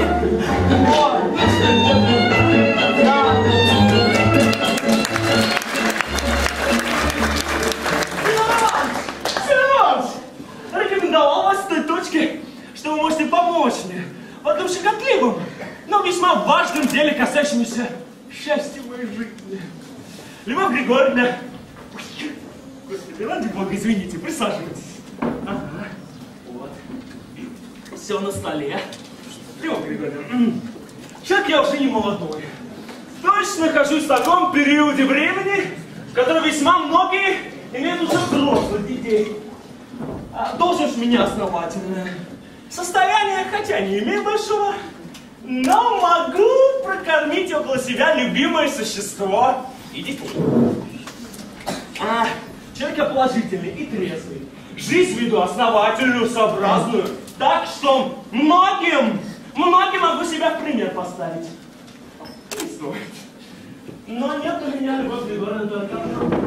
Рекомендовал вас с той точки, что вы можете помочь мне в одном щекотливом, но весьма важном деле, касающемуся счастья моей жизни. Любовь Григорьевна, господи, ради бога, извините, присаживайтесь. Ага, вот. Все на столе. Любовь Григорьевна, человек я уже не молодой. Точно нахожусь в таком периоде времени, в котором весьма многие имеют уже взрослых детей. Должность у меня основательная. Состояние, хотя не имею большого, но могу прокормить около себя любимое существо и детей. Человек я положительный и трезвый. Жизнь веду основательную, сообразную. Так что многим могу себя в пример поставить. Не стоит. Но нет у меня, Любовь Григорьевна, только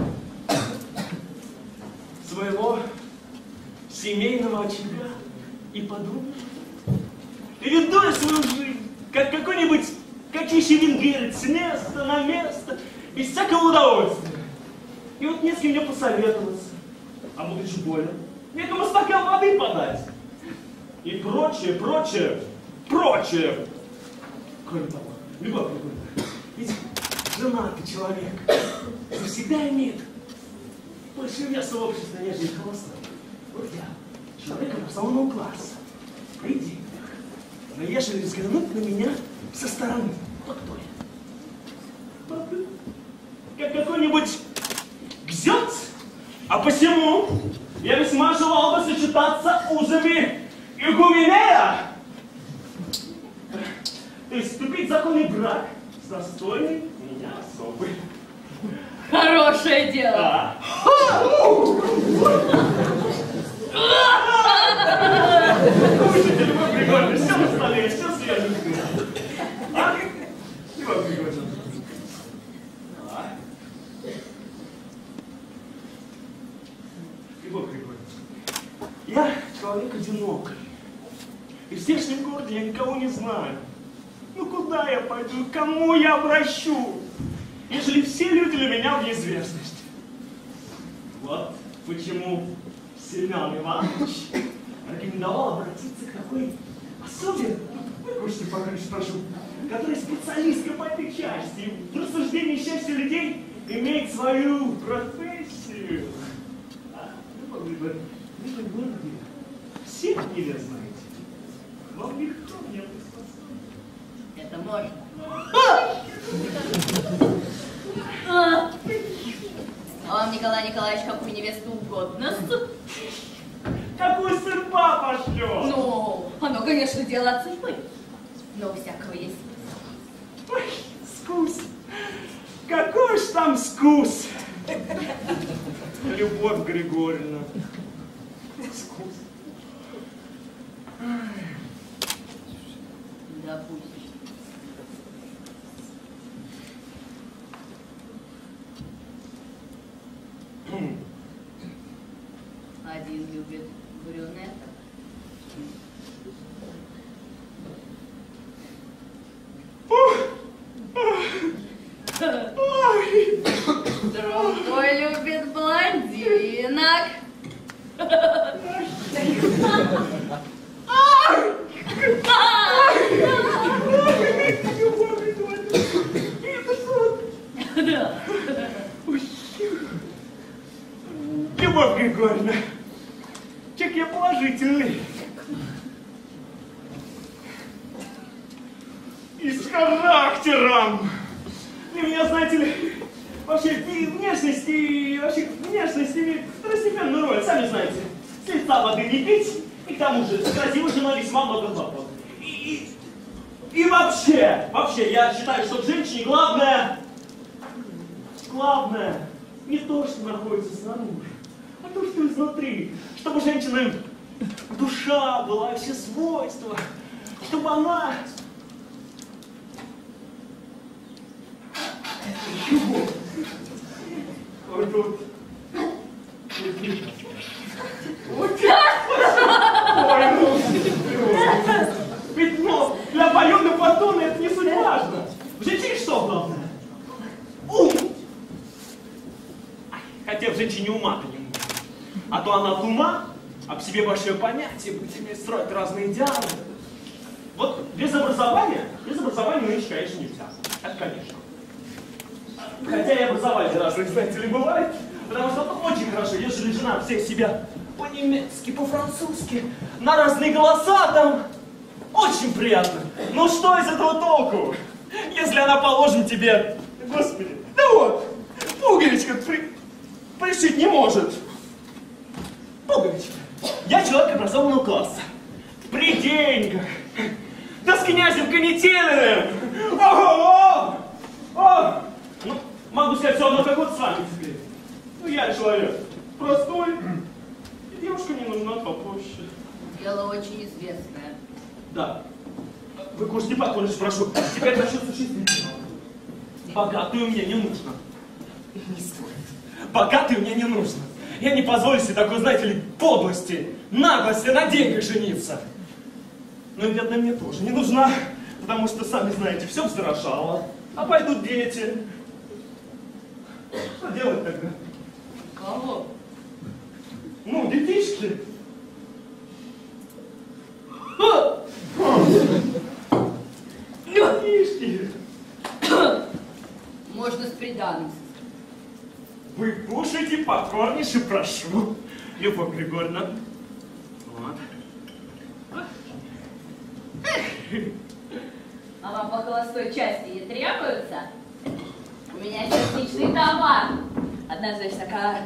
своего семейного очага и подруги. И веду я свою жизнь, как какой-нибудь кокищий венгерец, с места на место, без всякого удовольствия. И вот не с кем мне посоветоваться, а будучи болен, некому стакан воды подать. И прочее. Кроме того, Любовь Григорьевна, ведь женатый человек всегда имеет больше места в обществе, нежели холостой. Вот я, человек образованного класса, при деньгах. Но ежели взглянуть на меня со стороны, то кто я? Как какой-нибудь гзёц, а посему я весьма желал бы сочетаться узами игуменея. То есть вступить в законный брак с достойной меня особой. Хорошее дело. Да. Кушайте, Любовь Григорьевна, все на столе, все свежее. Любовь Григорьевна. Любовь Григорьевна, я человек одинокий. И в здешнем городе я никого не знаю. Ну куда я пойду, к кому я обращу, ежели все люди для меня в неизвестности? Вот почему Семен Иванович рекомендовал обратиться к такой особе, выслушайте, пока спрошу, который специалистка по этой части, в рассуждении счастья людей имеет свою профессию. Любовь в этом городе всех невест знаете. Вам легко мне спасать. Это можно. А вам, Николай Николаевич, какую невесту угодно? Какой сырпа пошлёшь? Ну, оно, конечно, дело от судьбы. Но у всякого есть. Ой, скус. Какой ж там скус? Любовь Григорьевна. Скус. Допустим. Один любит брюнета. Другой любит блондинок. Любовь Григорьевна, чек я положительный. И с характером. Для меня, знаете ли, вообще внешность и вообще внешность имеет второстепенную роль, сами знаете. С лица воды не пить, и к тому же с красивой женой весьма много хлопот. И вообще, я считаю, что в женщине главное не то, что находится снаружи, а то, что изнутри. Чтобы у женщины душа была, все свойства, чтобы она... Вот тут. Ведь, ну, для обоюдного батона это не суть важно. В женщине что главное? Ум! Хотя в женщине ума-то не может. А то она от ума, об себе большое понятие, будет иметь строить разные идеалы. Вот без образования нынче, конечно, нельзя. Это конечно. Хотя и образование разные, знаете ли, бывает. Потому что это очень хорошо, если жена всех себя по-немецки, по-французски, на разные голоса там. Очень приятно. Ну что из этого толку? Если она, положим, тебе, господи, да вот, пуговичка пришить не может. Пуговичка. Я человек образованного класса. При деньгах. Да с князем Канителиным. Ого! О! Ну, могу сказать все одно, как вот с вами теперь. Ну, я человек простой, и девушка не нужна попроще. Дело очень известное. Да. Вы, куш, не подходишь, прошу. Теперь насчет существенного. Богатую мне не нужно. Не стоит. Богатую мне не нужно. Я не позволю себе такой, знаете ли, подлости, наглости на деньгах жениться. Но и бедная мне тоже не нужна, потому что, сами знаете, все вздорожало. А пойдут дети. Что делать тогда? Кого? Ну, детишки. Детишки. Можно с приданым. Вы кушайте покорнейше, прошу, Любовь Григорьевна. Вот. А вам по холостой части не требуется? У меня сейчас личный товар. Одна, значит, такая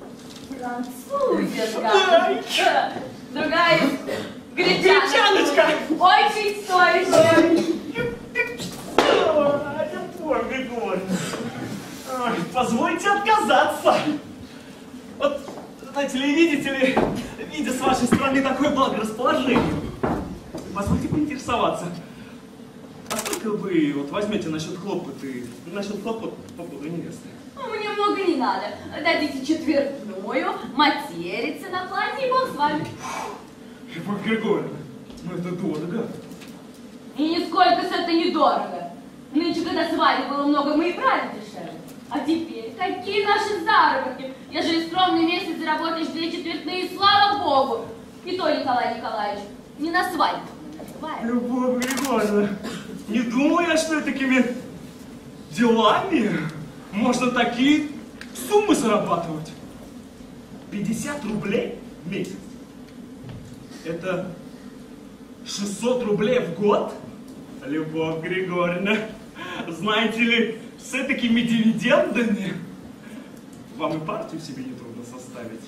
французерка. Другая гречаночка. Очень стоящая. Любовь Григорьевна. Позвольте отказаться. Вот, знаете ли, видите ли, видя с вашей стороны такое благорасположение, позвольте поинтересоваться. А сколько вы вот возьмете насчет хлопот по поводу невесты? Ну, мне много не надо. Дадите четвертную, материцы на платье и бог с вами. Любовь Григорьевна, ну это дорого. И нисколько с это недорого. Нынче, когда свадеб было много, мы и брали дешевле. А теперь, какие наши заработки? Ежели скромный месяц заработаешь 2 четвертные, слава Богу. И то, Николай Николаевич, не на свадьбу мы наживаем. Любовь Григорьевна, не думаю я, что такими делами можно такие суммы зарабатывать. 50 рублей в месяц. Это 600 рублей в год? Любовь Григорьевна, знаете ли, с такими дивидендами вам и партию себе нетрудно составить.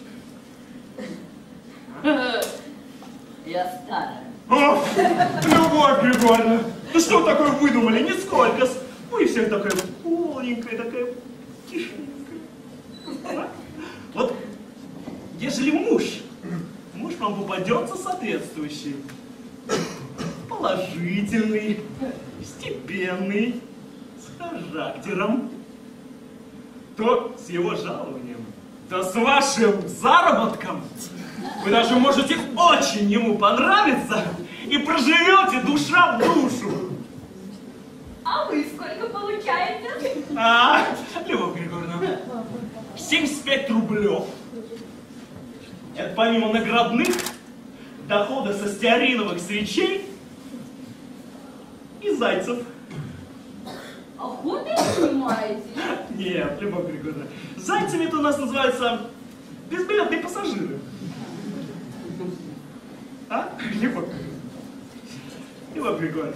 Я старая. О, Любовь Григорьевна, ну что такое выдумали? Нисколько. Вы всех такая полненькая, такая тишиненькая. Вот, ежели муж вам попадется соответствующий, положительный, степенный, с характером, то с его жалованием, то с вашим заработком вы даже можете очень ему понравиться и проживете душа в душу. А вы сколько получаете? Любовь Григорьевна, 75 рублев. Это помимо наградных, дохода со стеариновых свечей и зайцев. Охотой занимаетесь? Нет, Любовь Григорьевна, зайцами это у нас называются безбилетные пассажиры. Любовь Григорьевна,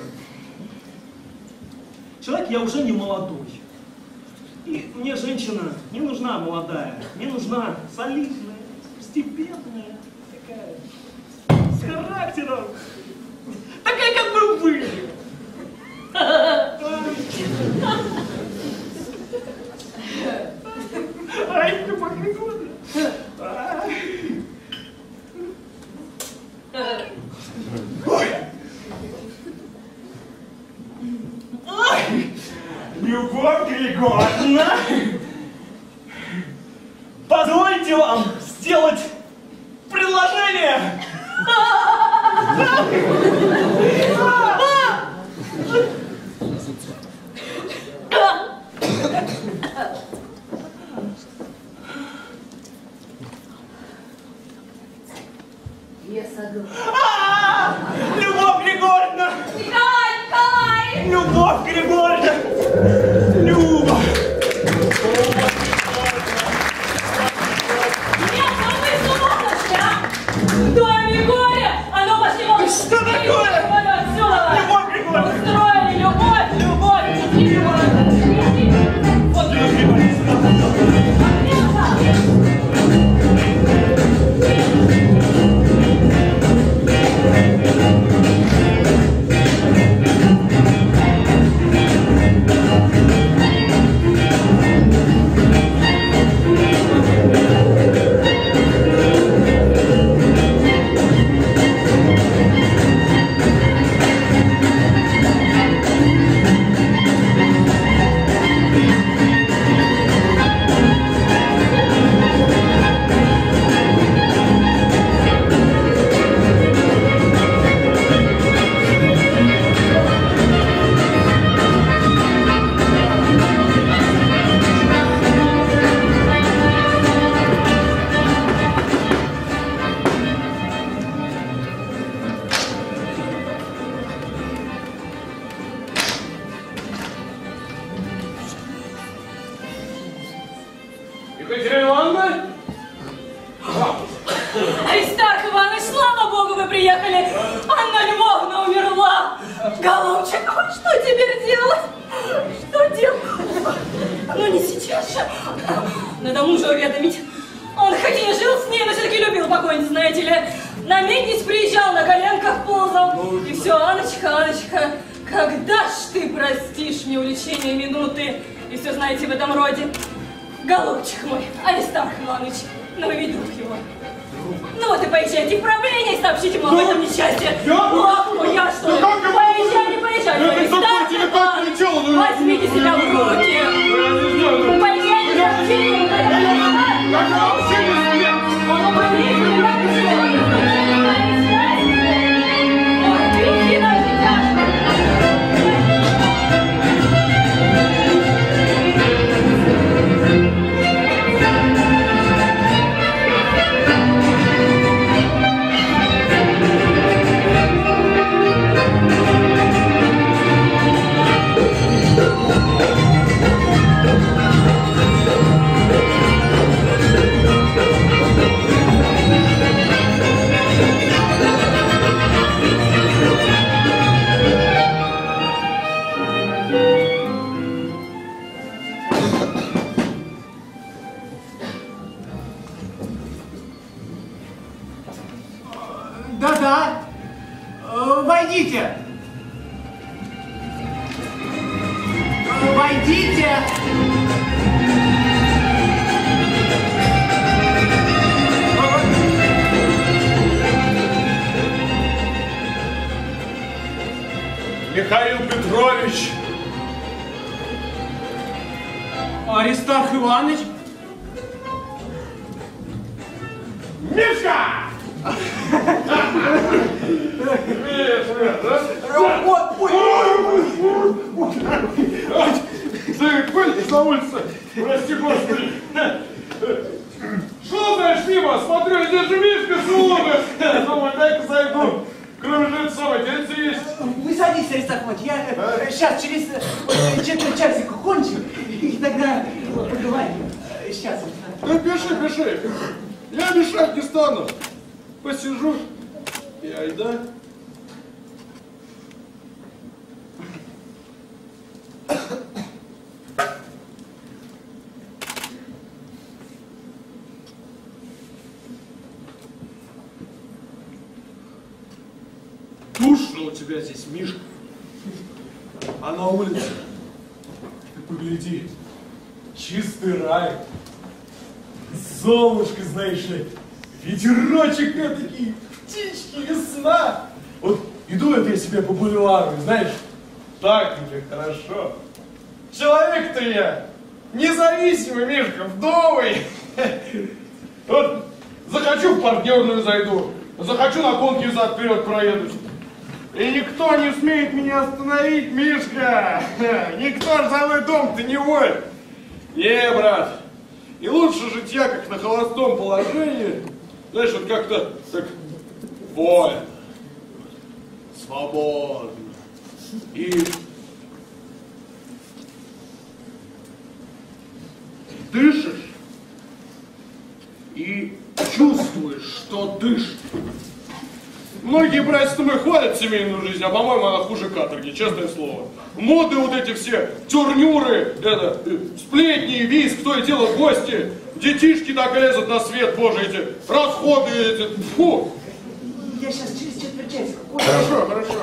человек я уже не молодой. И мне женщина не нужна молодая, мне нужна солидная, степенная, такая, с характером, такая, как бы вы. Ай, Любовь Григорьевна. Ой. Ой. Любовь Григорьевна, позвольте вам сделать предложение. Я согласна. Любовь Григорьевна! Николай! Любовь Григорьевна! Люба! Нет, ну вы с ума сошли, а? В доме горе! А ну пошли вон! Что такое? Отсюда! Любовь Григорьевна! Устроили любовь! Вот Любовь Григорьевна! Екатерина Ивановна? Аристарх Иванович, слава богу, вы приехали! Анна Львовна умерла! Голубчик, ой, что теперь делать? Что делать? Ну не сейчас же. Надо мужа уведомить. Он хоть и не жил с ней, но все-таки любил покойницу, знаете ли. На меднись приезжал, на коленках ползал. И все, Аночка, Аночка, когда ж ты простишь мне увлечение минуты? И все знаете в этом роде. Голубчик мой, Аристарх Иванович, ну вы ведь друг его. Ну вот и поезжайте в правление и сообщите ему об этом несчастье. Лапку я что ли? Поезжайте, поезжайте, Аристарх Иванович, возьмите себя в руки. Поезжайте, сообщите ему об этом несчастье. Ой, грехи наши тяжкие. Петрович. Аристарх Иванович? Мишка! Ты пыльник на улице, прости господи. Что знаешь мимо? Смотрю, здесь же Мишка служит. Думаю, дай-ка зайду. Кроме жильцов, отец есть. Вы садитесь, Аристарх Иванович, я сейчас через четверть часика кончу, и тогда поговорим. Сейчас. Ну пиши, пиши. Я мешать не стану. Посижу и айда. Душно у тебя здесь, Мишка. А на улице, ты погляди, чистый рай. Солнышко, знаешь ли, ветерочек этакий, птички, весна. Вот иду это я себе по бульвару, знаешь, так мне хорошо. Человек-то я независимый, Мишка, вдовый. Вот захочу в партнерную зайду, захочу на конке взад-вперед проедусь. И никто не смеет меня остановить, Мишка. Никто ж за мой дом-то не воет. Не, брат. И лучше житья, как на холостом положении, знаешь, вот как-то так вольно, свободно. И дышишь, и чувствуешь, что дышишь. Многие братья мои хвалят семейную жизнь, а по-моему она хуже каторги, честное слово. Моды вот эти все, тюрнюры, сплетни, визг, то и дело гости, детишки так лезут на свет, боже, эти расходы эти, фу. Я сейчас через четверть часика кончу. Хорошо.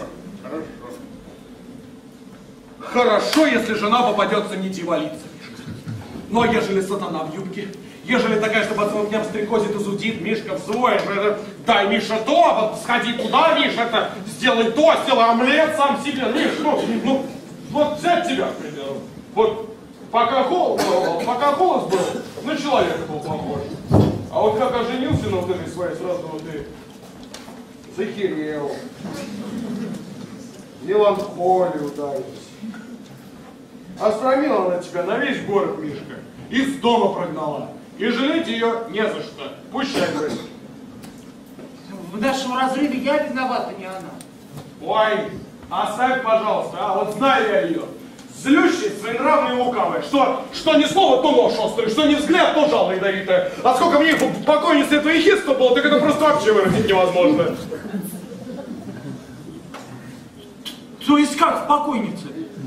Хорошо, если жена попадется не дьяволица. Но ежели сатана в юбке, ежели такая, что по целым дням стрекозит и зудит, Мишка, взвоешь, дай, Миша, то, сходи туда, Миша, это, сделай то, сделай омлет сам себе, Миш, ну, вот взять тебя, к примеру, вот, пока холод был, на человека был похож, а вот как оженился на вот этой своей, сразу вот и захерел, меланхолию ударилась, осрамила она тебя на весь город, Мишка, из дома прогнала. И жалеть ее не за что. Пущай, говорит. В нашем разрыве я виновата, не она. Ой, оставь, пожалуйста, а вот знаю я ее. Злющая, своенравная и лукавая. Что ни слово, то нож острый, что ни взгляд, то жало ядовитое. А сколько мне покойницы этого ехидства было, так это просто вообще выразить невозможно. То есть как в покойнице?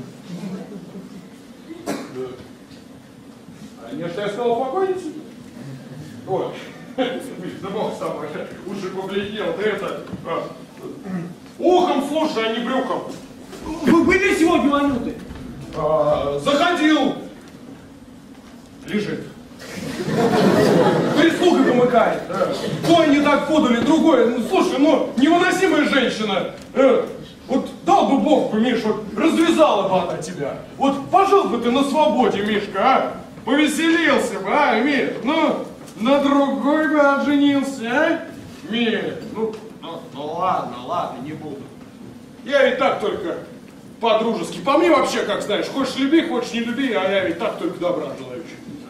Не, что я сказал покойнице? Ой, да бог с тобой, уши побледнел, ты это... ухом слушай, а не брюхом. Вы были сегодня у Анюты? Заходил. Лежит. Прислуга помыкает. То не так подали, другое. Ну, слушай, невыносимая женщина. Вот дал бы Бог, Миш, вот развязала бы она тебя. Вот пожил бы ты на свободе, Мишка, а? Повеселился бы, а, Мир? Ну, на другой бы отженился, а? Мир, ну ладно, не буду. Я ведь так только по-дружески. По мне вообще, как знаешь, хочешь люби, хочешь не люби, а я ведь так только добра желаю.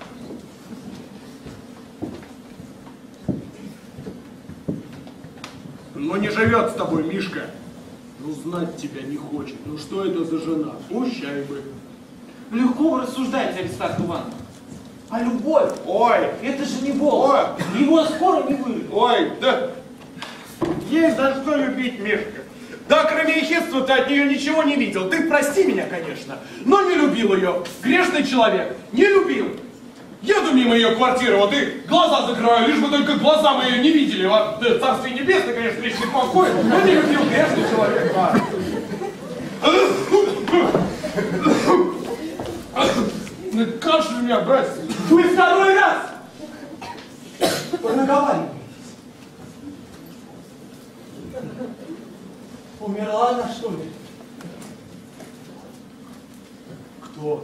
Но не живет с тобой, Мишка. Ну, знать тебя не хочет. Ну, что это за жена? Пущай бы. Легко вы рассуждаете, Аристарх Иванович. А любовь? Ой! Это же не Бог. Ой! Его скоро не вырвет. Ой, да... Есть за что любить, Мишка. Да, кроме ехидства, ты от нее ничего не видел. Ты прости меня, конечно, но не любил ее. Грешный человек. Не любил. Еду мимо ее квартиры, вот и глаза закрываю, лишь бы только глаза мои не видели. Вот, Царствие Небесное, конечно, личный покой, но не любил, грешный человек. Ну, кашель у меня, братец. Вы второй раз пронаговариваетесь. Умерла она, что ли? Что?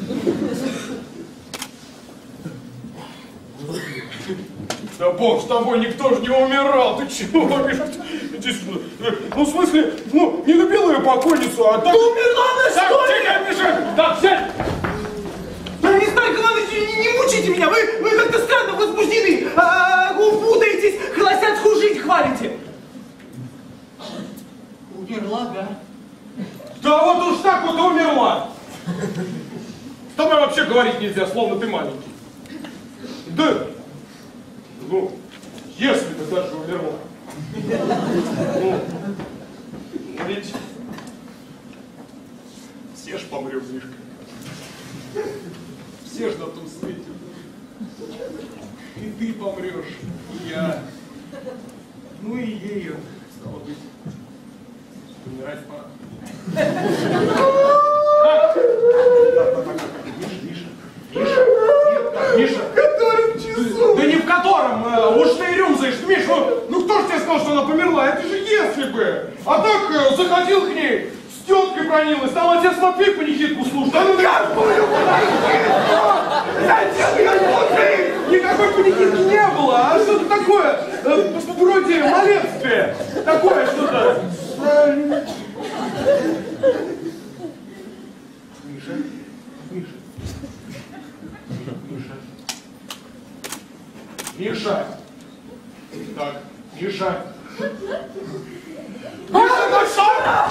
Да бог с тобой, никто же не умирал, ты чего, Миша? Иди сюда. Ну, в смысле, ну, не любила ее покойницу, а так... Умерла она, что ли? Тихо, Миша, так, сядь! Да не знаю, Иванович, не мучите меня, вы как-то странно возбуждены, путаетесь, холостяцкую жизнь хвалите. Умерла, да? Да вот уж так вот умерла! С тобой вообще говорить нельзя, словно ты маленький. Да, ну, если бы даже умерла. Ну, ведь все ж помрем, Мишка. Все ж на том свете. И ты помрешь, и я. Ну и ею, стало быть, умирать пора. Миша, в котором часу? Да не в котором, уж ты рюмзаешь, Миша, ну кто ж тебе сказал, что она померла, это же если бы. А так заходил к ней, с теткой бронилась, там отец Матвей панихидку слушает. А ну какую панихидку? Зачем я слушаю? Никакой панихидки не было, а что-то такое, вроде молебствия, такое что-то. Миша, Миша. Миша! Так, Миша! Миша, ну что?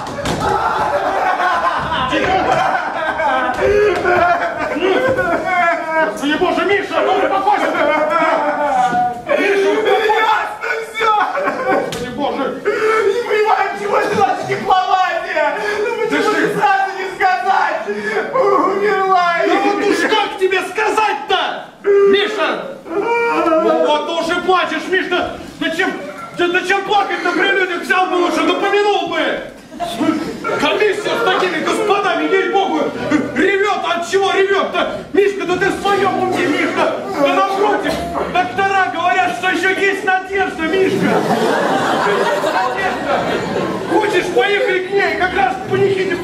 Господи боже, Миша, ну успокойся! Миша, успокойся! Ясно все! Господи боже! Не понимаю, чего это наша дипломатия! Ну почему ты сразу не сказать? Умерла! Да вот уж как тебе сказать-то, Миша? Ну вот ты уже плачешь, Миш, да зачем плакать-то при людях? Взял бы лучше, да помянул бы! Комиссия с такими господами, ей-богу, ревет, от чего ревет-то? Мишка, да ты в своем уме, Мишка! Да напротив, доктора говорят, что еще есть надежда, Мишка! Надежда! Хочешь, поехали к ней, как раз по нехине...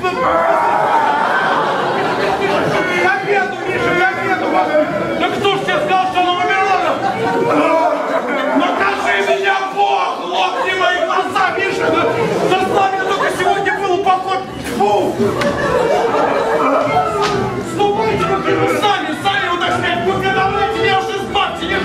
К обеду, Миша, к обеду! Да кто ж тебе сказал, что она умерла? Накажи меня, Бог! Лопни мои глаза, Миша! Да славно только сегодня был поход! Фу! Ступайте как-нибудь сами, вот так сказать, будьте давайте меня уж избавьте, не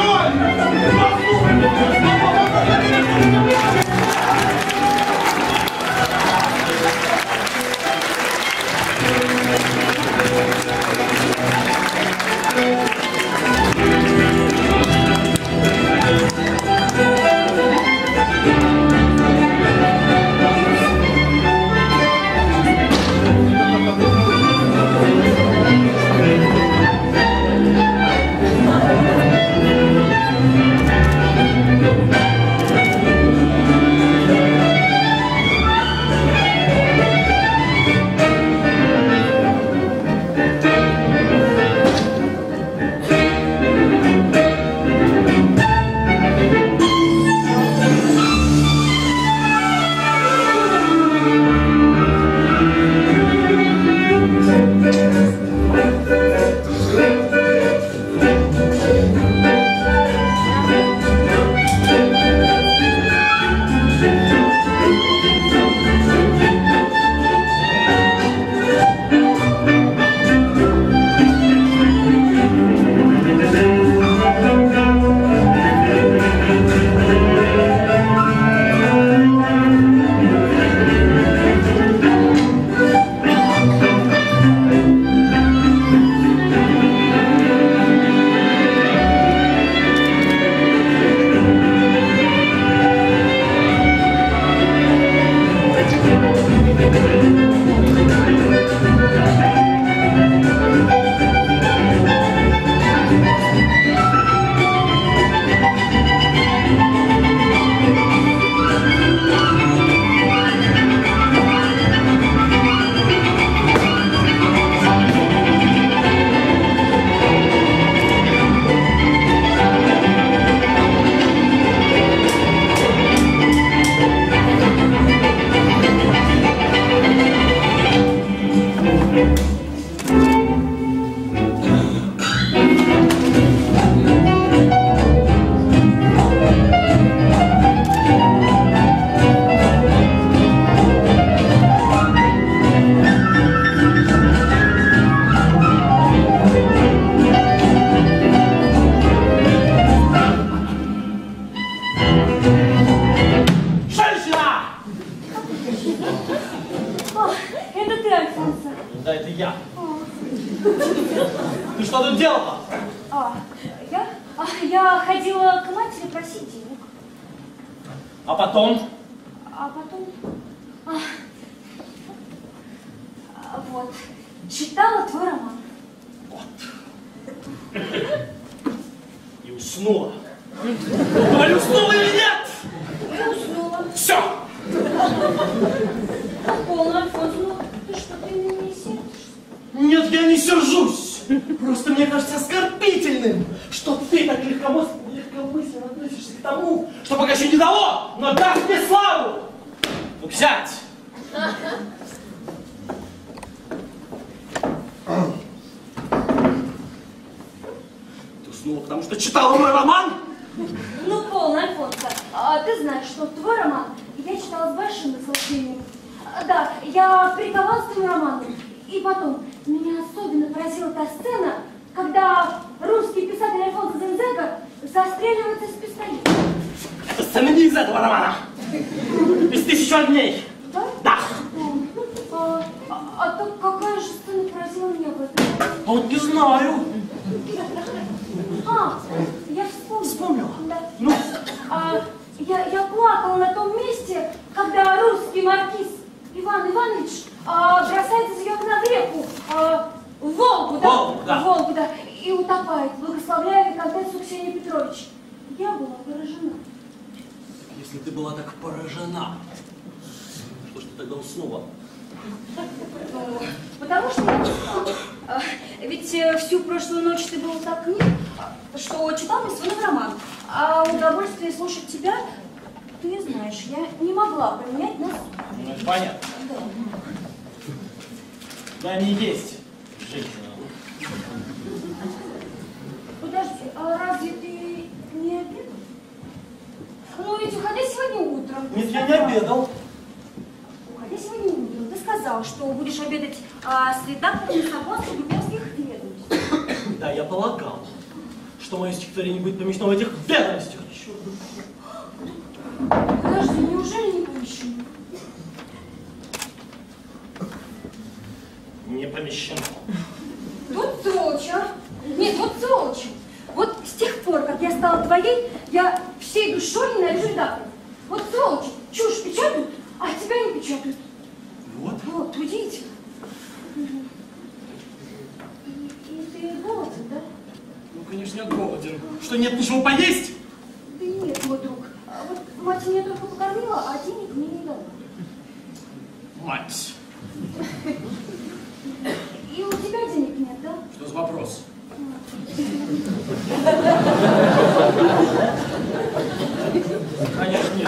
Альфонсо. Да, это я. Ты что тут делала? Я ходила к матери просить денег. А потом? А потом... вот. Читала твой роман. Вот. И уснула. Говорю, уснула или нет? Я уснула. Все. Полно, Альфонсо, ну ты что, ты не сердишься? Нет, я не сержусь. Просто мне кажется оскорбительным, что ты так легкомысленно относишься к тому, что пока еще не дало, но даст мне славу. Ну, сядь. Ты уснула, потому что читала мой роман? Ну, полно, Альфонсо. Ты знаешь, что твой роман я читала с большим наслаждением. Да, я приковалась к твоему роману. И потом, меня особенно поразила та сцена, когда русский писатель Альфонсо Зензека застреливается с пистолета. Это сцена не из этого романа. Из «1001 дней». Да? Да. А то какая же сцена поразила меня в этом? А вот не знаю. Я вспомнила. Вспомнила? Да. Ну? Я плакала на том месте, когда русский маркиз Иван Иванович бросается из ее окна в реку, в Волгу, да? Волгу, да. В Волгу, да. И утопает, благословляя виконтессу Ксению Петрович. Я была поражена. Если ты была так поражена, что ж ты тогда уснула? Потому что я читала. Ведь всю прошлую ночь ты был так мил, что читал мне свой роман. А удовольствие слушать тебя, ты знаешь, я не могла поменять на сон. Ну, это понятно. Да. Да, не есть женщина. Подожди, а разве ты не обедал? Ну ведь уходя сегодня утром. Нет, я не обедал. Уходя сегодня утром, ты сказал, что будешь обедать с редактором Лиссабонских губернских ведомств. Да, я полагал, что мое стихотворение будет помещено в этих ведомостях. Подожди, неужели не помещено? Не помещено. Вот сволочь, а? Нет, вот сволочь. Вот с тех пор, как я стала твоей, я всей душой ненавижу редакторов. Вот сволочь, чушь печатают, а тебя не печатают. Вот. Вот, удивительно. И ты голоден, да? Ну, конечно, я голоден. Что, нет ничего поесть? Да нет, мой друг. Вот мать меня только покормила, а денег мне не дала. Мать. И у тебя денег нет, да? Что за вопрос? Конечно, нет.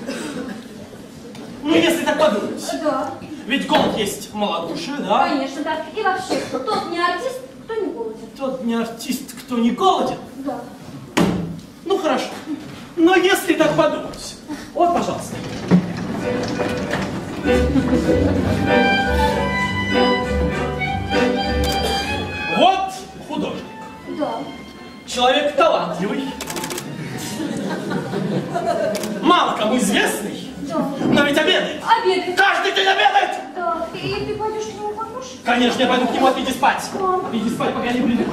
Ну, если так подумать. Да. Ведь голод есть малодушие, да? Конечно, да. И вообще, тот не артист, кто не голоден. Тот не артист, кто не голоден? Да. Ну, хорошо. Но если так подумать. Вот, пожалуйста. Вот художник. Да. Человек талантливый. Мало кому известный. Да. Но ведь обедает. Обедает. Каждый день обедает. Да. И ты пойдешь к нему покушать? Конечно, я пойду к нему, иди спать. Да. Иди спать, пока я не приду.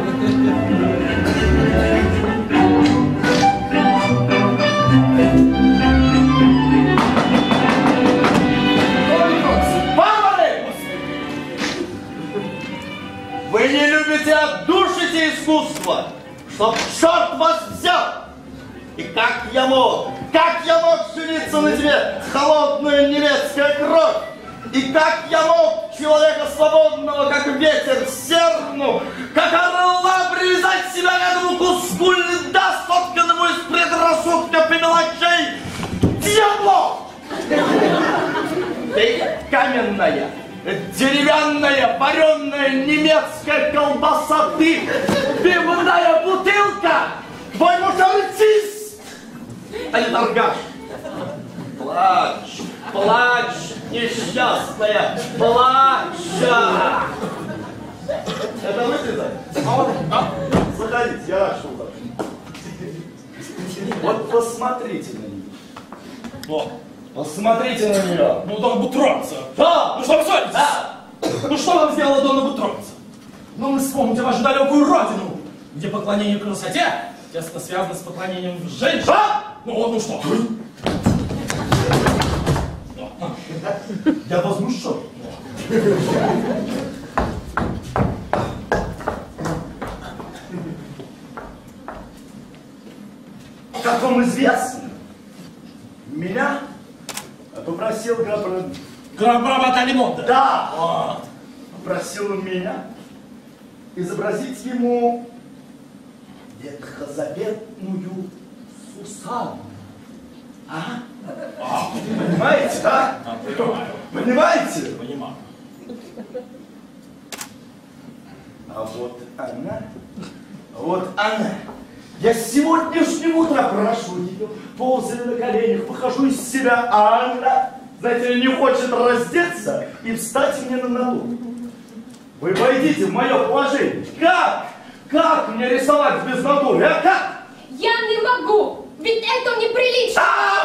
Вы не любите отдушите искусство, чтоб черт вас взял! И как я мог жениться на тебе, холодная немецкая кровь? И как я мог человека свободного, как ветер, серну, как орла привязать себя к этому куску льда, сотканному из предрассудков и мелочей? Дьявол! Ты каменная, деревянная, вареная немецкая колбаса, ты пивная бутылка, твой муж артист, а не торгаш. Плачь, плачь, несчастная, плачь. Это выглядит? Заходите, я рад, что вы так. Вот посмотрите на нее. О, посмотрите на нее. ну там бутронца. Да! Ну что вы ссоритесь? Да! Но мы вспомните вашу далекую родину, где поклонение красоте тесно связано с поклонением женщин. Ну вот, ну что? Я возмущен. Как вам известно, меня попросил Грабрабат Алимонда. Да, вот. Попросил меня изобразить ему ветхозаветную Сусанну. А? Понимаете, да? Понимаете? Понимаю. А вот она. Я с сегодняшнего утра прошу ее, ползаю на коленях, выхожу из себя, а она, знаете ли, не хочет раздеться и встать мне на ногу. Вы войдите в мое положение. Как? Как мне рисовать без натуры, а как? Я не могу, ведь это неприлично.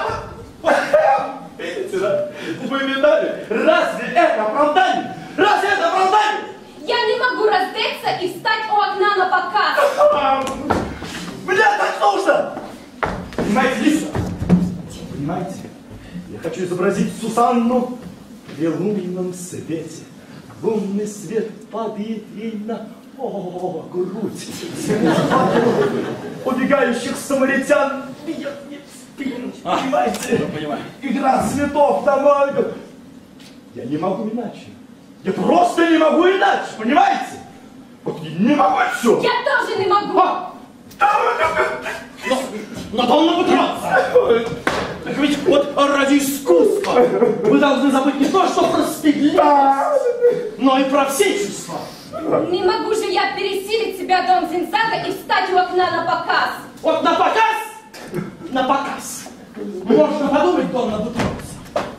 Видите, да? Вы видали? Разве это оправдание? Разве это оправдание? Я не могу раздеться и встать у окна на показ. Мне так нужно! Понимаете, Лиса? Понимаете? Я хочу изобразить Сусанну при лунном свете. Лунный свет падает ей на грудь. Убегающих самаритян бьет мне в спину. Понимаете? Понимаю. Игра цветов на мою. Я не могу иначе. Я просто не могу иначе, понимаете? Вот я не могу все. Я тоже не могу. Но он набудрался. Так ведь вот ради искусства вы должны забыть не то, что про стыдливость, но и про все чувства. Не могу же я пересилить себя, Дон Зинзага, и встать у окна на показ. Вот на показ? На показ. Можно подумать, Дон набудрался,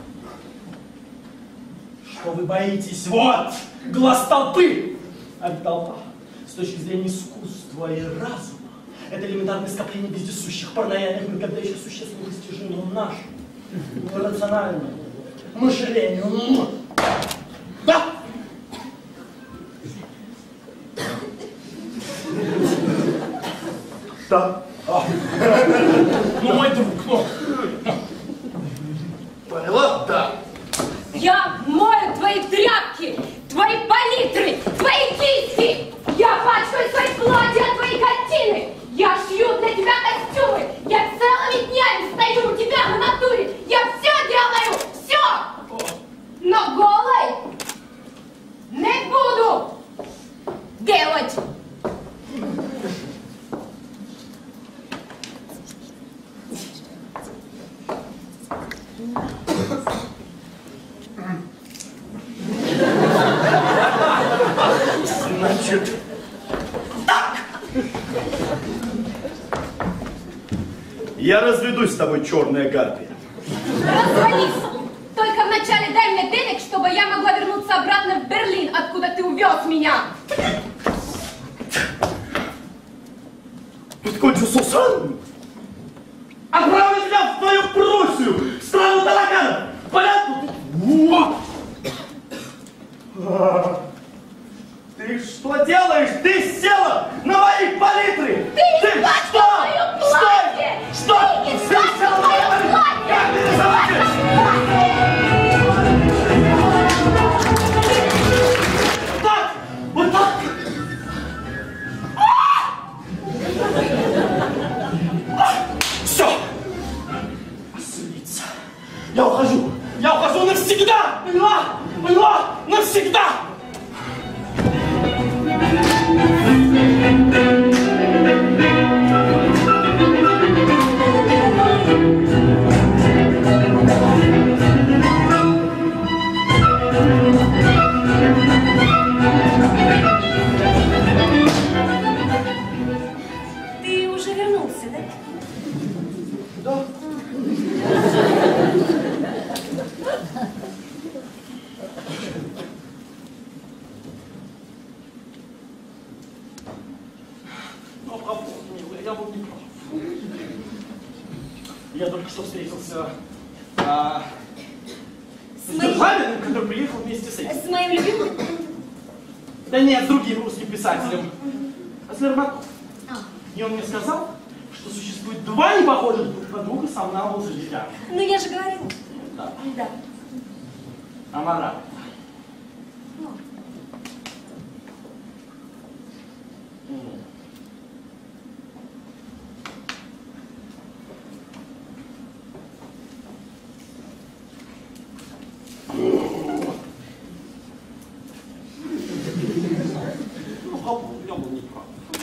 что вы боитесь, вот, глаз толпы. А ведь толпа, с точки зрения искусства и разума, это элементарное скопление вездесущих, параноидальных, многообещающих существ, недостижимым нашему рациональному мышлению. Да? Да. Ну, мой друг, ну. Поняла? Да. Я мою твои тряпки, твои палитры, твои кисти. Я пачкаю свои платья, твои картины. Я шью для тебя костюмы. Я целыми днями стою у тебя на натуре. Я все делаю, все. Но голой не буду делать. Значит, так. Я разведусь с тобой, черная гарпия. Развались. Только вначале дай мне денег, чтобы я могла вернуться обратно в Берлин, откуда ты увез меня. Подкончу Сусанну. Отправлю тебя в твою Пруссию, в страну таракана. Понятно? Ты что делаешь? Ты села на мои палитры! Ты испачкал мое платье! Что? Ты испачкал мое платье! Как ты не заметишь? Так! Вот так! Все! Ослица! Я ухожу! Я ухожу навсегда! Поняла? Поняла? Навсегда! Ты уже вернулся, да? Да. Ну, правда, милая, я был не прав. Я только что встретился с моим... Державиным, который приехал вместе с этим. С моим любимым? Да нет, с другим русским писателем. А с Лермонтовым. И он мне сказал, что существует два непохожих друг на друга сомнамбула жилья. Ну я же говорила. Да. Да. Амара. Я был неправ.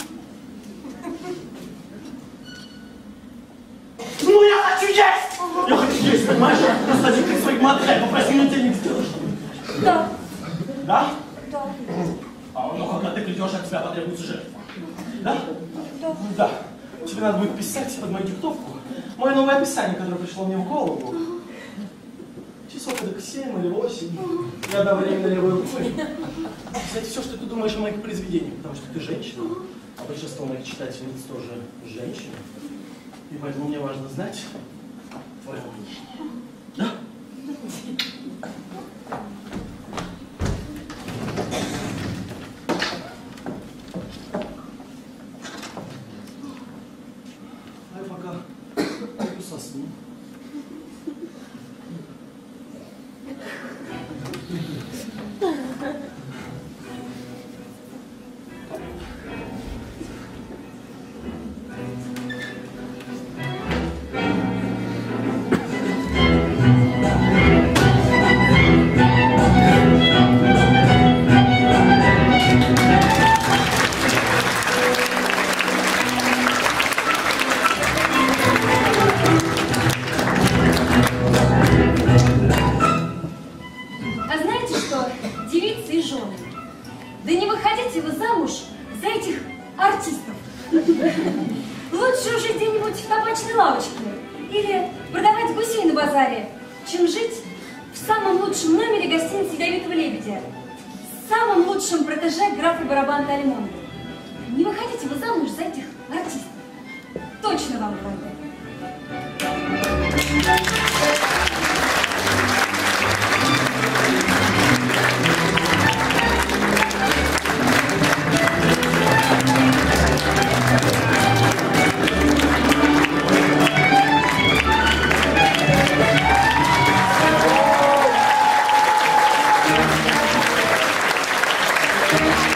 Ну я хочу есть! Я хочу есть, понимаешь? Расскажи, как своих моделей, попроси меня денег сделать. Да. Да? Да. Ну когда ты придешь, от тебя потребуется жертва. Да? Да. Да. Тебе надо будет писать под мою диктовку мое новое описание, которое пришло мне в голову. Часов это 7 или 8. Я одновременно левой рукой. Кстати, все, что ты думаешь о моих произведениях, потому что ты женщина, а большинство моих читательниц тоже женщины. И поэтому мне важно знать твое мнение. Да? А я пока пойду сосну. А знаете что, девицы и жены, да не выходите вы замуж за этих артистов. Лучше уже где-нибудь в табачной лавочке или продавать гусей на базаре, чем жить в самом лучшем номере гостиницы «Ядовитого лебедя», с самым лучшим протеже графа Барабанта Альмонда. Не выходите вы замуж за этих артистов. Точно вам говорю. Thank you.